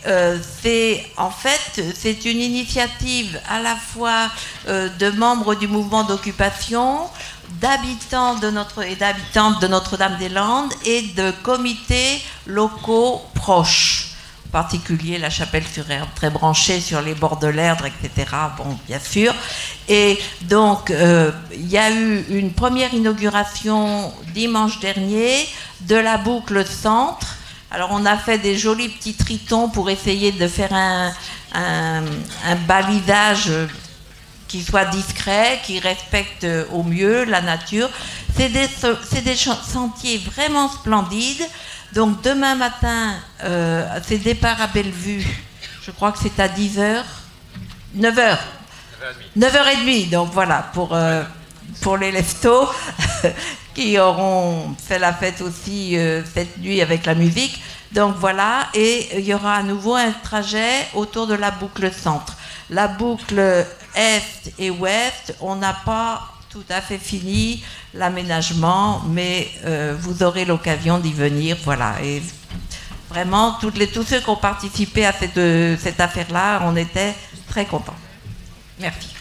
c'est une initiative à la fois de membres du mouvement d'occupation, d'habitants et d'habitantes de Notre-Dame-des-Landes et de comités locaux proches, en particulier la Chapelle-sur-Erdre, très branchée sur les bords de l'Erdre, etc. Bon, bien sûr. Et donc, il y a eu une première inauguration dimanche dernier de la boucle centre. Alors, on a fait des jolis petits tritons pour essayer de faire un balisage qui soit discret, qui respecte au mieux la nature. C'est des sentiers vraiment splendides. Donc demain matin, c'est départ à Bellevue. Je crois que c'est à 10h. 9h. 9h30. Donc voilà, pour les leftos qui auront fait la fête aussi cette nuit avec la musique. Donc voilà, et il y aura à nouveau un trajet autour de la boucle centre. La boucle est et ouest, on n'a pas tout à fait fini l'aménagement, mais vous aurez l'occasion d'y venir, voilà. Et vraiment, tous ceux qui ont participé à cette affaire-là, on était très contents. Merci.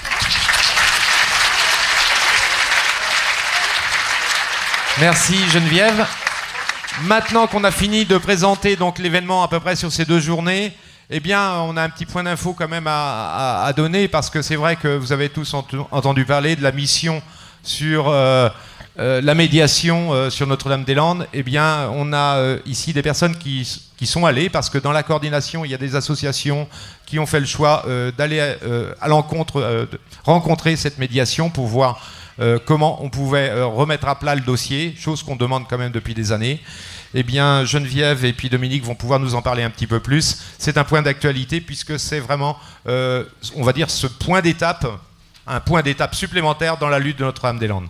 Merci Geneviève. Maintenant qu'on a fini de présenter donc l'événement à peu près sur ces 2 journées, eh bien, on a un petit point d'info quand même à donner, parce que c'est vrai que vous avez tous entendu parler de la mission sur la médiation sur Notre-Dame-des-Landes. Eh bien, on a ici des personnes qui sont allées, parce que dans la coordination, il y a des associations qui ont fait le choix d'aller à l'encontre, rencontrer cette médiation pour voir comment on pouvait remettre à plat le dossier, chose qu'on demande quand même depuis des années. Eh bien, Geneviève et puis Dominique vont pouvoir nous en parler un petit peu plus. C'est un point d'actualité puisque c'est vraiment, on va dire, ce point d'étape, un point d'étape supplémentaire dans la lutte de Notre-Dame-des-Landes.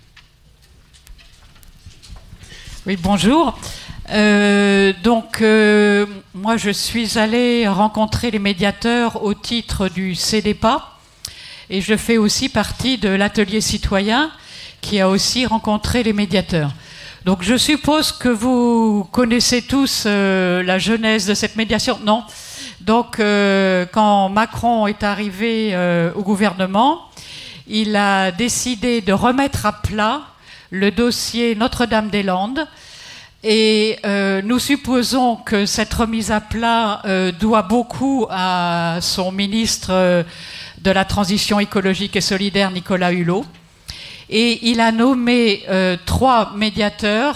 Oui, bonjour. Moi, je suis allée rencontrer les médiateurs au titre du CEDEPA et je fais aussi partie de l'atelier citoyen qui a aussi rencontré les médiateurs. Donc je suppose que vous connaissez tous la genèse de cette médiation. Non. Donc quand Macron est arrivé au gouvernement, il a décidé de remettre à plat le dossier Notre-Dame-des-Landes. Et nous supposons que cette remise à plat doit beaucoup à son ministre de la Transition écologique et solidaire, Nicolas Hulot. Et il a nommé 3 médiateurs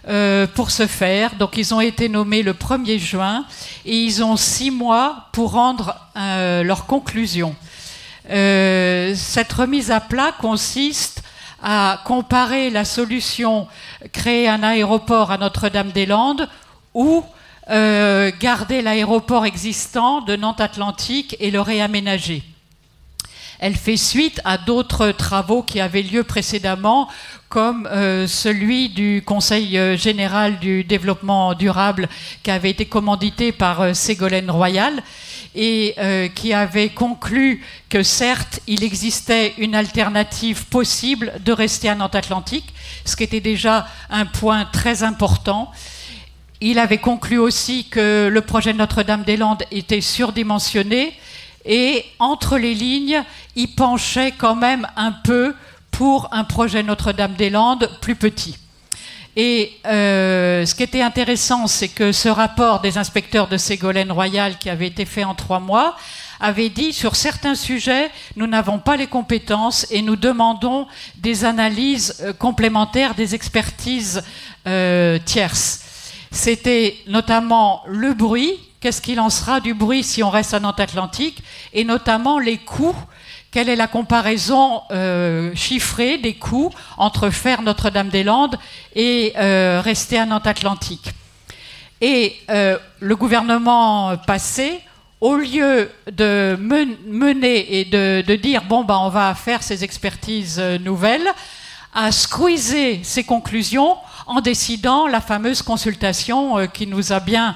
pour ce faire. Donc ils ont été nommés le 1er juin et ils ont 6 mois pour rendre leurs conclusions. Cette remise à plat consiste à comparer la solution créer un aéroport à Notre-Dame-des-Landes ou garder l'aéroport existant de Nantes-Atlantique et le réaménager. Elle fait suite à d'autres travaux qui avaient lieu précédemment, comme celui du Conseil général du développement durable qui avait été commandité par Ségolène Royal et qui avait conclu que certes, il existait une alternative possible de rester à Nantes-Atlantique, ce qui était déjà un point très important. Il avait conclu aussi que le projet de Notre-Dame-des-Landes était surdimensionné et entre les lignes, il penchait quand même un peu pour un projet Notre-Dame-des-Landes plus petit. Et ce qui était intéressant, c'est que ce rapport des inspecteurs de Ségolène Royal, qui avait été fait en 3 mois, avait dit sur certains sujets, nous n'avons pas les compétences et nous demandons des analyses complémentaires, des expertises tierces. C'était notamment le bruit, qu'est-ce qu'il en sera du bruit si on reste à Nantes-Atlantique, et notamment les coûts. Quelle est la comparaison chiffrée des coûts entre faire Notre-Dame-des-Landes et rester à Nantes-Atlantique? Et le gouvernement passé, au lieu de mener et de dire bon ben on va faire ces expertises nouvelles, a squeezé ses conclusions en décidant la fameuse consultation qui nous a bien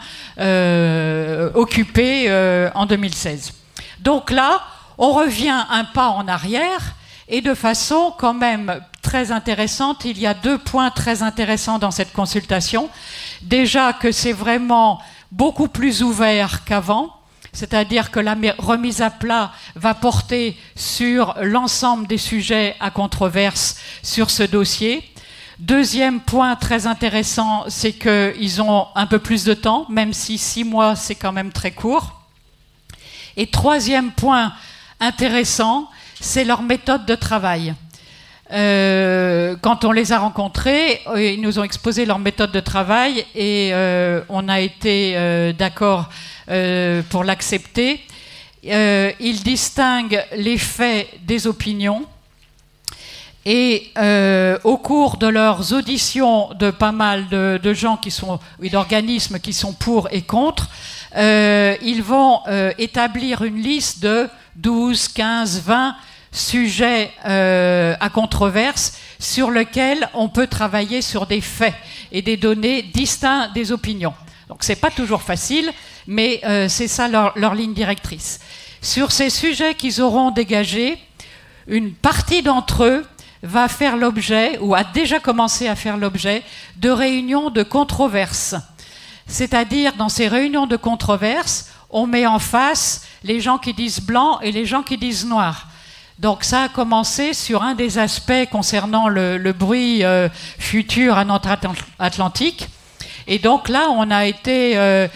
occupés en 2016. Donc là, on revient un pas en arrière et de façon quand même très intéressante. Il y a 2 points très intéressants dans cette consultation. Déjà que c'est vraiment beaucoup plus ouvert qu'avant, c'est-à-dire que la remise à plat va porter sur l'ensemble des sujets à controverse sur ce dossier. Deuxième point très intéressant, c'est qu'ils ont un peu plus de temps, même si 6 mois c'est quand même très court. Et troisième point intéressant, c'est leur méthode de travail. Quand on les a rencontrés, ils nous ont exposé leur méthode de travail et on a été d'accord pour l'accepter. Ils distinguent les faits des opinions et au cours de leurs auditions de pas mal de gens qui sont, d'organismes qui sont pour et contre, ils vont établir une liste de 12, 15, 20 sujets à controverse sur lesquels on peut travailler sur des faits et des données distincts des opinions. Donc c'est pas toujours facile, mais c'est ça leur ligne directrice. Sur ces sujets qu'ils auront dégagés, une partie d'entre eux va faire l'objet, ou a déjà commencé à faire l'objet, de réunions de controverse. C'est-à-dire, dans ces réunions de controverse, on met en face les gens qui disent blanc et les gens qui disent noir. Donc ça a commencé sur un des aspects concernant le bruit futur à Nantes-Atlantique. Et donc là, on a été,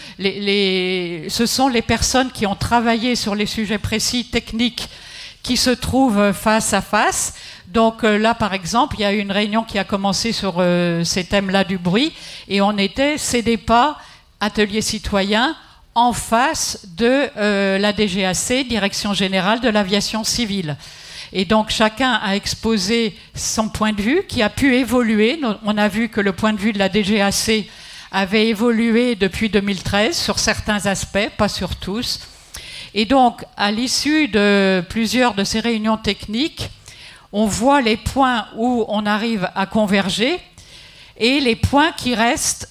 ce sont les personnes qui ont travaillé sur les sujets précis, techniques, qui se trouvent face à face. Donc là, par exemple, il y a eu une réunion qui a commencé sur ces thèmes-là du bruit, et on était CEDEPA, Atelier citoyen, en face de la DGAC, Direction générale de l'aviation civile. Et donc chacun a exposé son point de vue qui a pu évoluer. On a vu que le point de vue de la DGAC avait évolué depuis 2013 sur certains aspects, pas sur tous. Et donc, à l'issue de plusieurs de ces réunions techniques, on voit les points où on arrive à converger et les points qui restent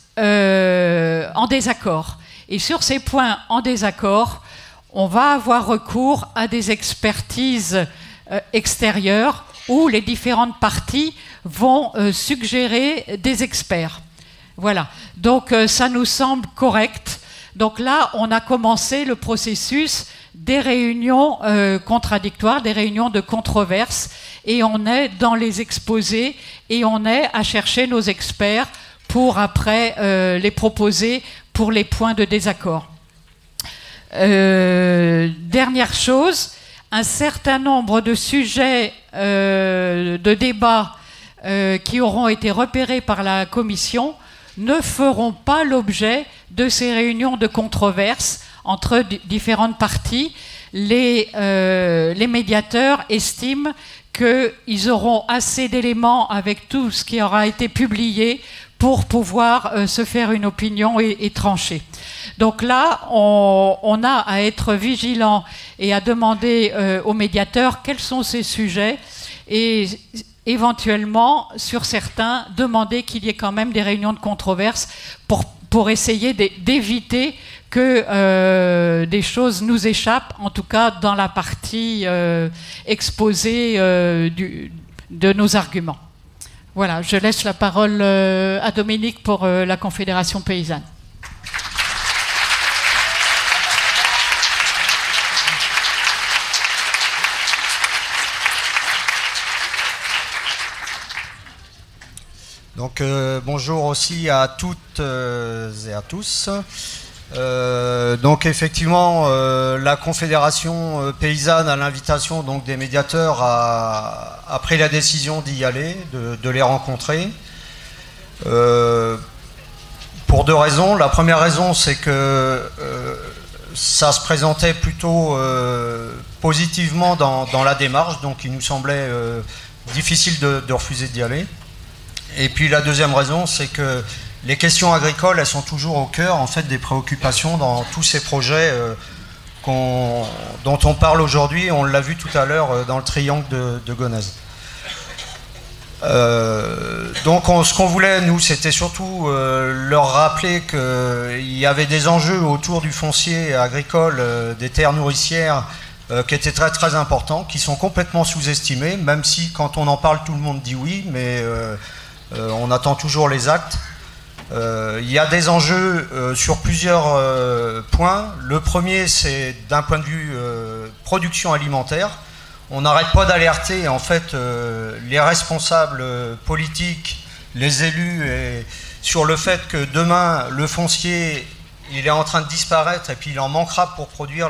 en désaccord. Et sur ces points en désaccord, on va avoir recours à des expertises extérieures où les différentes parties vont suggérer des experts. Voilà, donc ça nous semble correct. Donc là, on a commencé le processus des réunions contradictoires, des réunions de controverse, et on est dans les exposés et on est à chercher nos experts pour après les proposer pour les points de désaccord. Dernière chose, un certain nombre de sujets de débat qui auront été repérés par la commission ne feront pas l'objet de ces réunions de controverse entre différentes parties. Les médiateurs estiment qu'ils auront assez d'éléments avec tout ce qui aura été publié pour pouvoir se faire une opinion et trancher. Donc là, on a à être vigilant et à demander aux médiateurs quels sont ces sujets et éventuellement, sur certains, demander qu'il y ait quand même des réunions de controverse pour essayer d'éviter que des choses nous échappent, en tout cas dans la partie exposée de nos arguments. Voilà, je laisse la parole à Dominique pour la Confédération paysanne. Donc bonjour aussi à toutes et à tous. Donc effectivement, la Confédération paysanne, à l'invitation donc des médiateurs, a pris la décision d'y aller, de les rencontrer. Pour deux raisons. La première raison, c'est que ça se présentait plutôt positivement dans la démarche, donc il nous semblait difficile de refuser d'y aller. Et puis la deuxième raison, c'est que les questions agricoles, elles sont toujours au cœur en fait des préoccupations dans tous ces projets dont on parle aujourd'hui. On l'a vu tout à l'heure dans le triangle de Gonesse. Donc ce qu'on voulait, nous, c'était surtout leur rappeler qu'il y avait des enjeux autour du foncier agricole, des terres nourricières, qui étaient très très importants, qui sont complètement sous-estimés, même si quand on en parle, tout le monde dit oui, mais on attend toujours les actes. Il y a des enjeux sur plusieurs points. Le premier, c'est d'un point de vue production alimentaire. On n'arrête pas d'alerter en fait les responsables politiques, les élus, sur le fait que demain le foncier il est en train de disparaître et puis il en manquera pour produire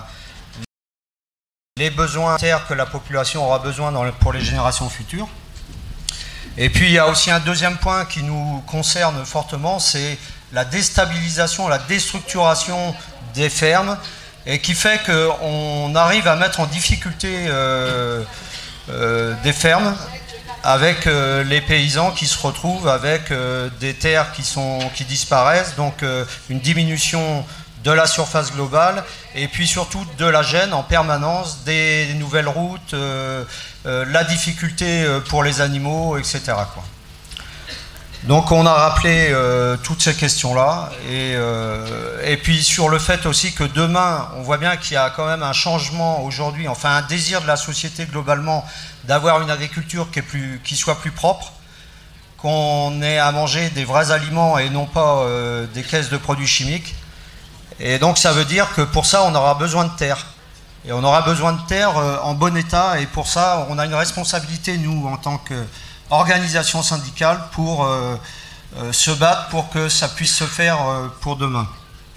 les besoins de terre que la population aura besoin pour les générations futures. Et puis il y a aussi un deuxième point qui nous concerne fortement, c'est la déstabilisation, la déstructuration des fermes, et qui fait qu'on arrive à mettre en difficulté des fermes avec les paysans qui se retrouvent avec des terres qui disparaissent, donc une diminution de la surface globale, et puis surtout de la gêne en permanence, des nouvelles routes, la difficulté pour les animaux, etc. quoi. Donc on a rappelé toutes ces questions-là, et puis sur le fait aussi que demain, on voit bien qu'il y a quand même un changement aujourd'hui, enfin un désir de la société globalement d'avoir une agriculture qui soit plus propre, qu'on ait à manger des vrais aliments et non pas des caisses de produits chimiques. Et donc ça veut dire que pour ça, on aura besoin de terre. Et on aura besoin de terre en bon état, et pour ça, on a une responsabilité, nous, en tant qu'organisation syndicale, pour se battre pour que ça puisse se faire pour demain.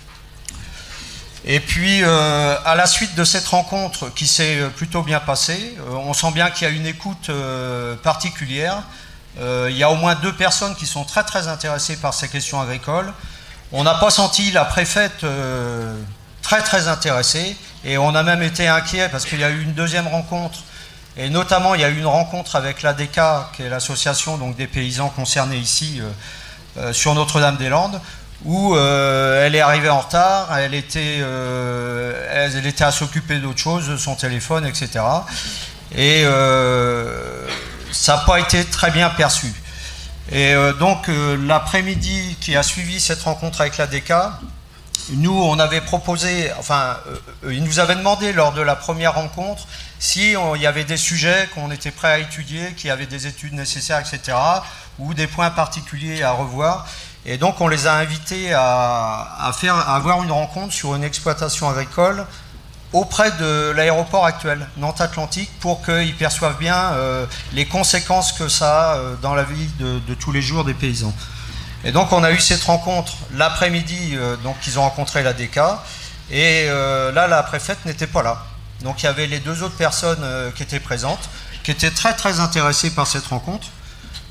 Et puis, à la suite de cette rencontre qui s'est plutôt bien passée, on sent bien qu'il y a une écoute particulière. Il y a au moins 2 personnes qui sont très très intéressées par ces questions agricoles. On n'a pas senti la préfète très très intéressée, et on a même été inquiet parce qu'il y a eu une deuxième rencontre, et notamment il y a eu une rencontre avec l'ADK, qui est l'association donc des paysans concernés ici sur Notre-Dame-des-Landes, où elle est arrivée en retard, elle était à s'occuper d'autre chose, de son téléphone, etc. Et ça n'a pas été très bien perçu. Et donc l'après-midi qui a suivi cette rencontre avec l'ADK, nous on avait proposé, enfin ils nous avaient demandé lors de la première rencontre si il y avait des sujets qu'on était prêt à étudier, qu'il y avait des études nécessaires, etc., ou des points particuliers à revoir. Et donc on les a invités à avoir une rencontre sur une exploitation agricole auprès de l'aéroport actuel, Nantes-Atlantique, pour qu'ils perçoivent bien les conséquences que ça a dans la vie de tous les jours des paysans. Et donc on a eu cette rencontre l'après-midi, donc ils ont rencontré l'ADK, et là la préfète n'était pas là. Donc il y avait les 2 autres personnes qui étaient présentes, qui étaient très très intéressées par cette rencontre.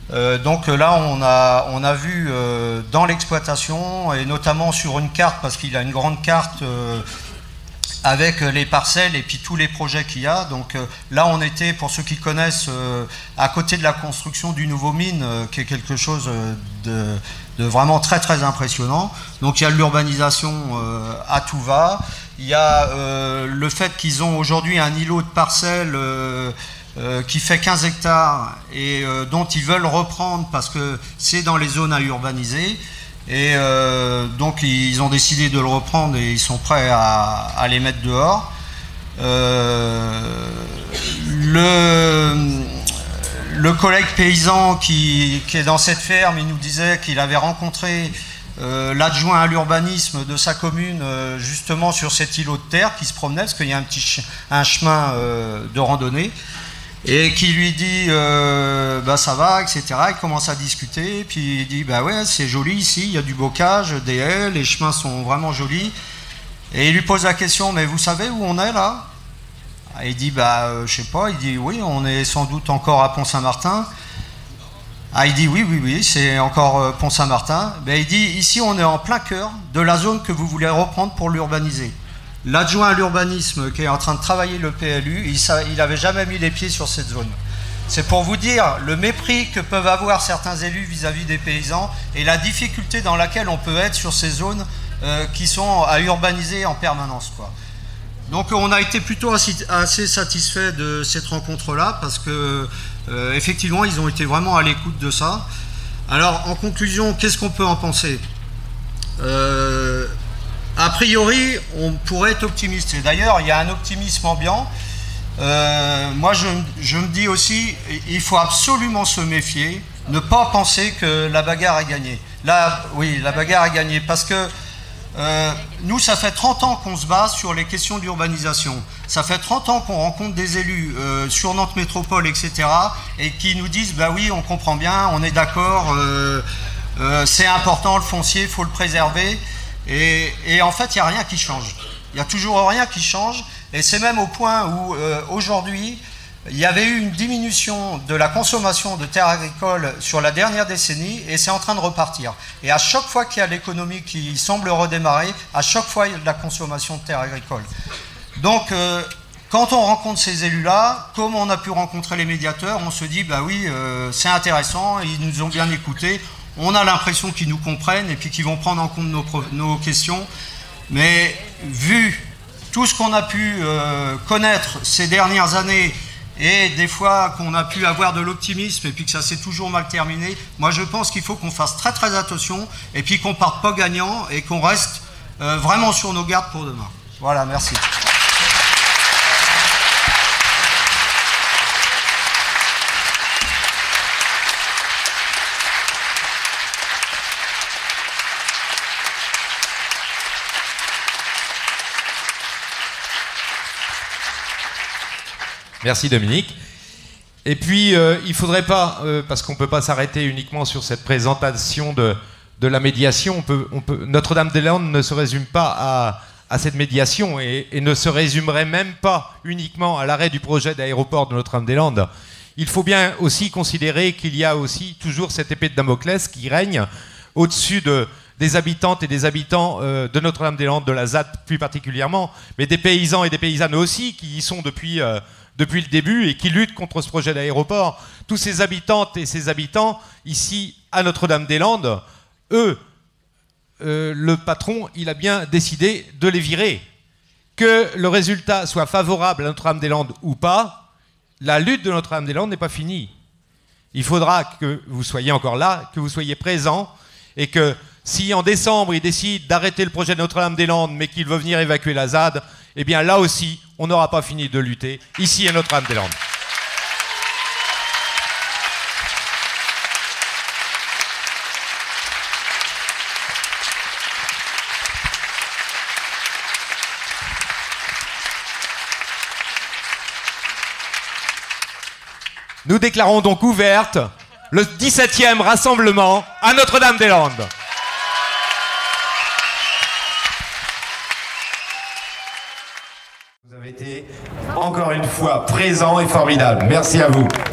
Donc là, on a vu dans l'exploitation, et notamment sur une carte, parce qu'il a une grande carte avec les parcelles et puis tous les projets qu'il y a. Donc là, on était, pour ceux qui connaissent, à côté de la construction du nouveau mine, qui est quelque chose de vraiment très très impressionnant. Donc il y a l'urbanisation à tout va. Il y a le fait qu'ils ont aujourd'hui un îlot de parcelles qui fait 15 hectares et dont ils veulent reprendre parce que c'est dans les zones à urbaniser. Et donc ils ont décidé de le reprendre et ils sont prêts à les mettre dehors. Le collègue paysan qui est dans cette ferme, il nous disait qu'il avait rencontré l'adjoint à l'urbanisme de sa commune justement sur cet îlot de terre qui se promenait parce qu'il y a un chemin de randonnée. Et qui lui dit bah ça va, etc. Il commence à discuter, puis il dit bah ouais, c'est joli ici, il y a du bocage, des haies, les chemins sont vraiment jolis. Et il lui pose la question, mais vous savez où on est là? Et il dit bah je sais pas. Il dit oui, on est sans doute encore à Pont-Saint-Martin. Ah, il dit oui, c'est encore Pont-Saint-Martin. Ben, il dit ici on est en plein cœur de la zone que vous voulez reprendre pour l'urbaniser. L'adjoint à l'urbanisme qui est en train de travailler le PLU, il n'avait jamais mis les pieds sur cette zone. C'est pour vous dire le mépris que peuvent avoir certains élus vis-à-vis des paysans et la difficulté dans laquelle on peut être sur ces zones qui sont à urbaniser en permanence, quoi. Donc on a été plutôt assez satisfait de cette rencontre-là parce que effectivement ils ont été vraiment à l'écoute de ça. Alors en conclusion, qu'est-ce qu'on peut en penser? A priori, on pourrait être optimiste. Et d'ailleurs, il y a un optimisme ambiant. Moi, je me dis aussi, il faut absolument se méfier, ne pas penser que la bagarre est gagnée. Là, oui, la bagarre est gagnée. Parce que nous, ça fait 30 ans qu'on se base sur les questions d'urbanisation. Ça fait 30 ans qu'on rencontre des élus sur Nantes Métropole, etc. et qui nous disent, bah oui, on comprend bien, on est d'accord, c'est important, le foncier, il faut le préserver. Et en fait, il n'y a rien qui change. Il n'y a toujours rien qui change. Et c'est même au point où, aujourd'hui, il y avait eu une diminution de la consommation de terres agricoles sur la dernière décennie, et c'est en train de repartir. Et à chaque fois qu'il y a l'économie qui semble redémarrer, à chaque fois, il y a de la consommation de terres agricoles. Donc, quand on rencontre ces élus-là, comme on a pu rencontrer les médiateurs, on se dit, bah oui, c'est intéressant, ils nous ont bien écoutés. On a l'impression qu'ils nous comprennent et puis qu'ils vont prendre en compte nos questions. Mais vu tout ce qu'on a pu connaître ces dernières années et des fois qu'on a pu avoir de l'optimisme et puis que ça s'est toujours mal terminé, moi je pense qu'il faut qu'on fasse très très attention et puis qu'on ne parte pas gagnant et qu'on reste vraiment sur nos gardes pour demain. Voilà, merci. Merci Dominique. Et puis, il ne faudrait pas, parce qu'on ne peut pas s'arrêter uniquement sur cette présentation de la médiation, Notre-Dame-des-Landes ne se résume pas à cette médiation et ne se résumerait même pas uniquement à l'arrêt du projet d'aéroport de Notre-Dame-des-Landes. Il faut bien aussi considérer qu'il y a aussi toujours cette épée de Damoclès qui règne au-dessus des habitantes et des habitants de Notre-Dame-des-Landes, de la ZAD plus particulièrement, mais des paysans et des paysannes aussi qui y sont depuis le début et qui luttent contre ce projet d'aéroport. Tous ces habitantes et ces habitants ici à Notre-Dame-des-Landes, eux, le patron, il a bien décidé de les virer. Que le résultat soit favorable à Notre-Dame-des-Landes ou pas, la lutte de Notre-Dame-des-Landes n'est pas finie. Il faudra que vous soyez encore là, que vous soyez présents et que si en décembre il décide d'arrêter le projet de Notre-Dame-des-Landes mais qu'il veut venir évacuer la ZAD, eh bien là aussi, on n'aura pas fini de lutter ici à Notre-Dame-des-Landes. Nous déclarons donc ouverte le 17e rassemblement à Notre-Dame-des-Landes. Vous avez été encore une fois présents et formidables. Merci à vous.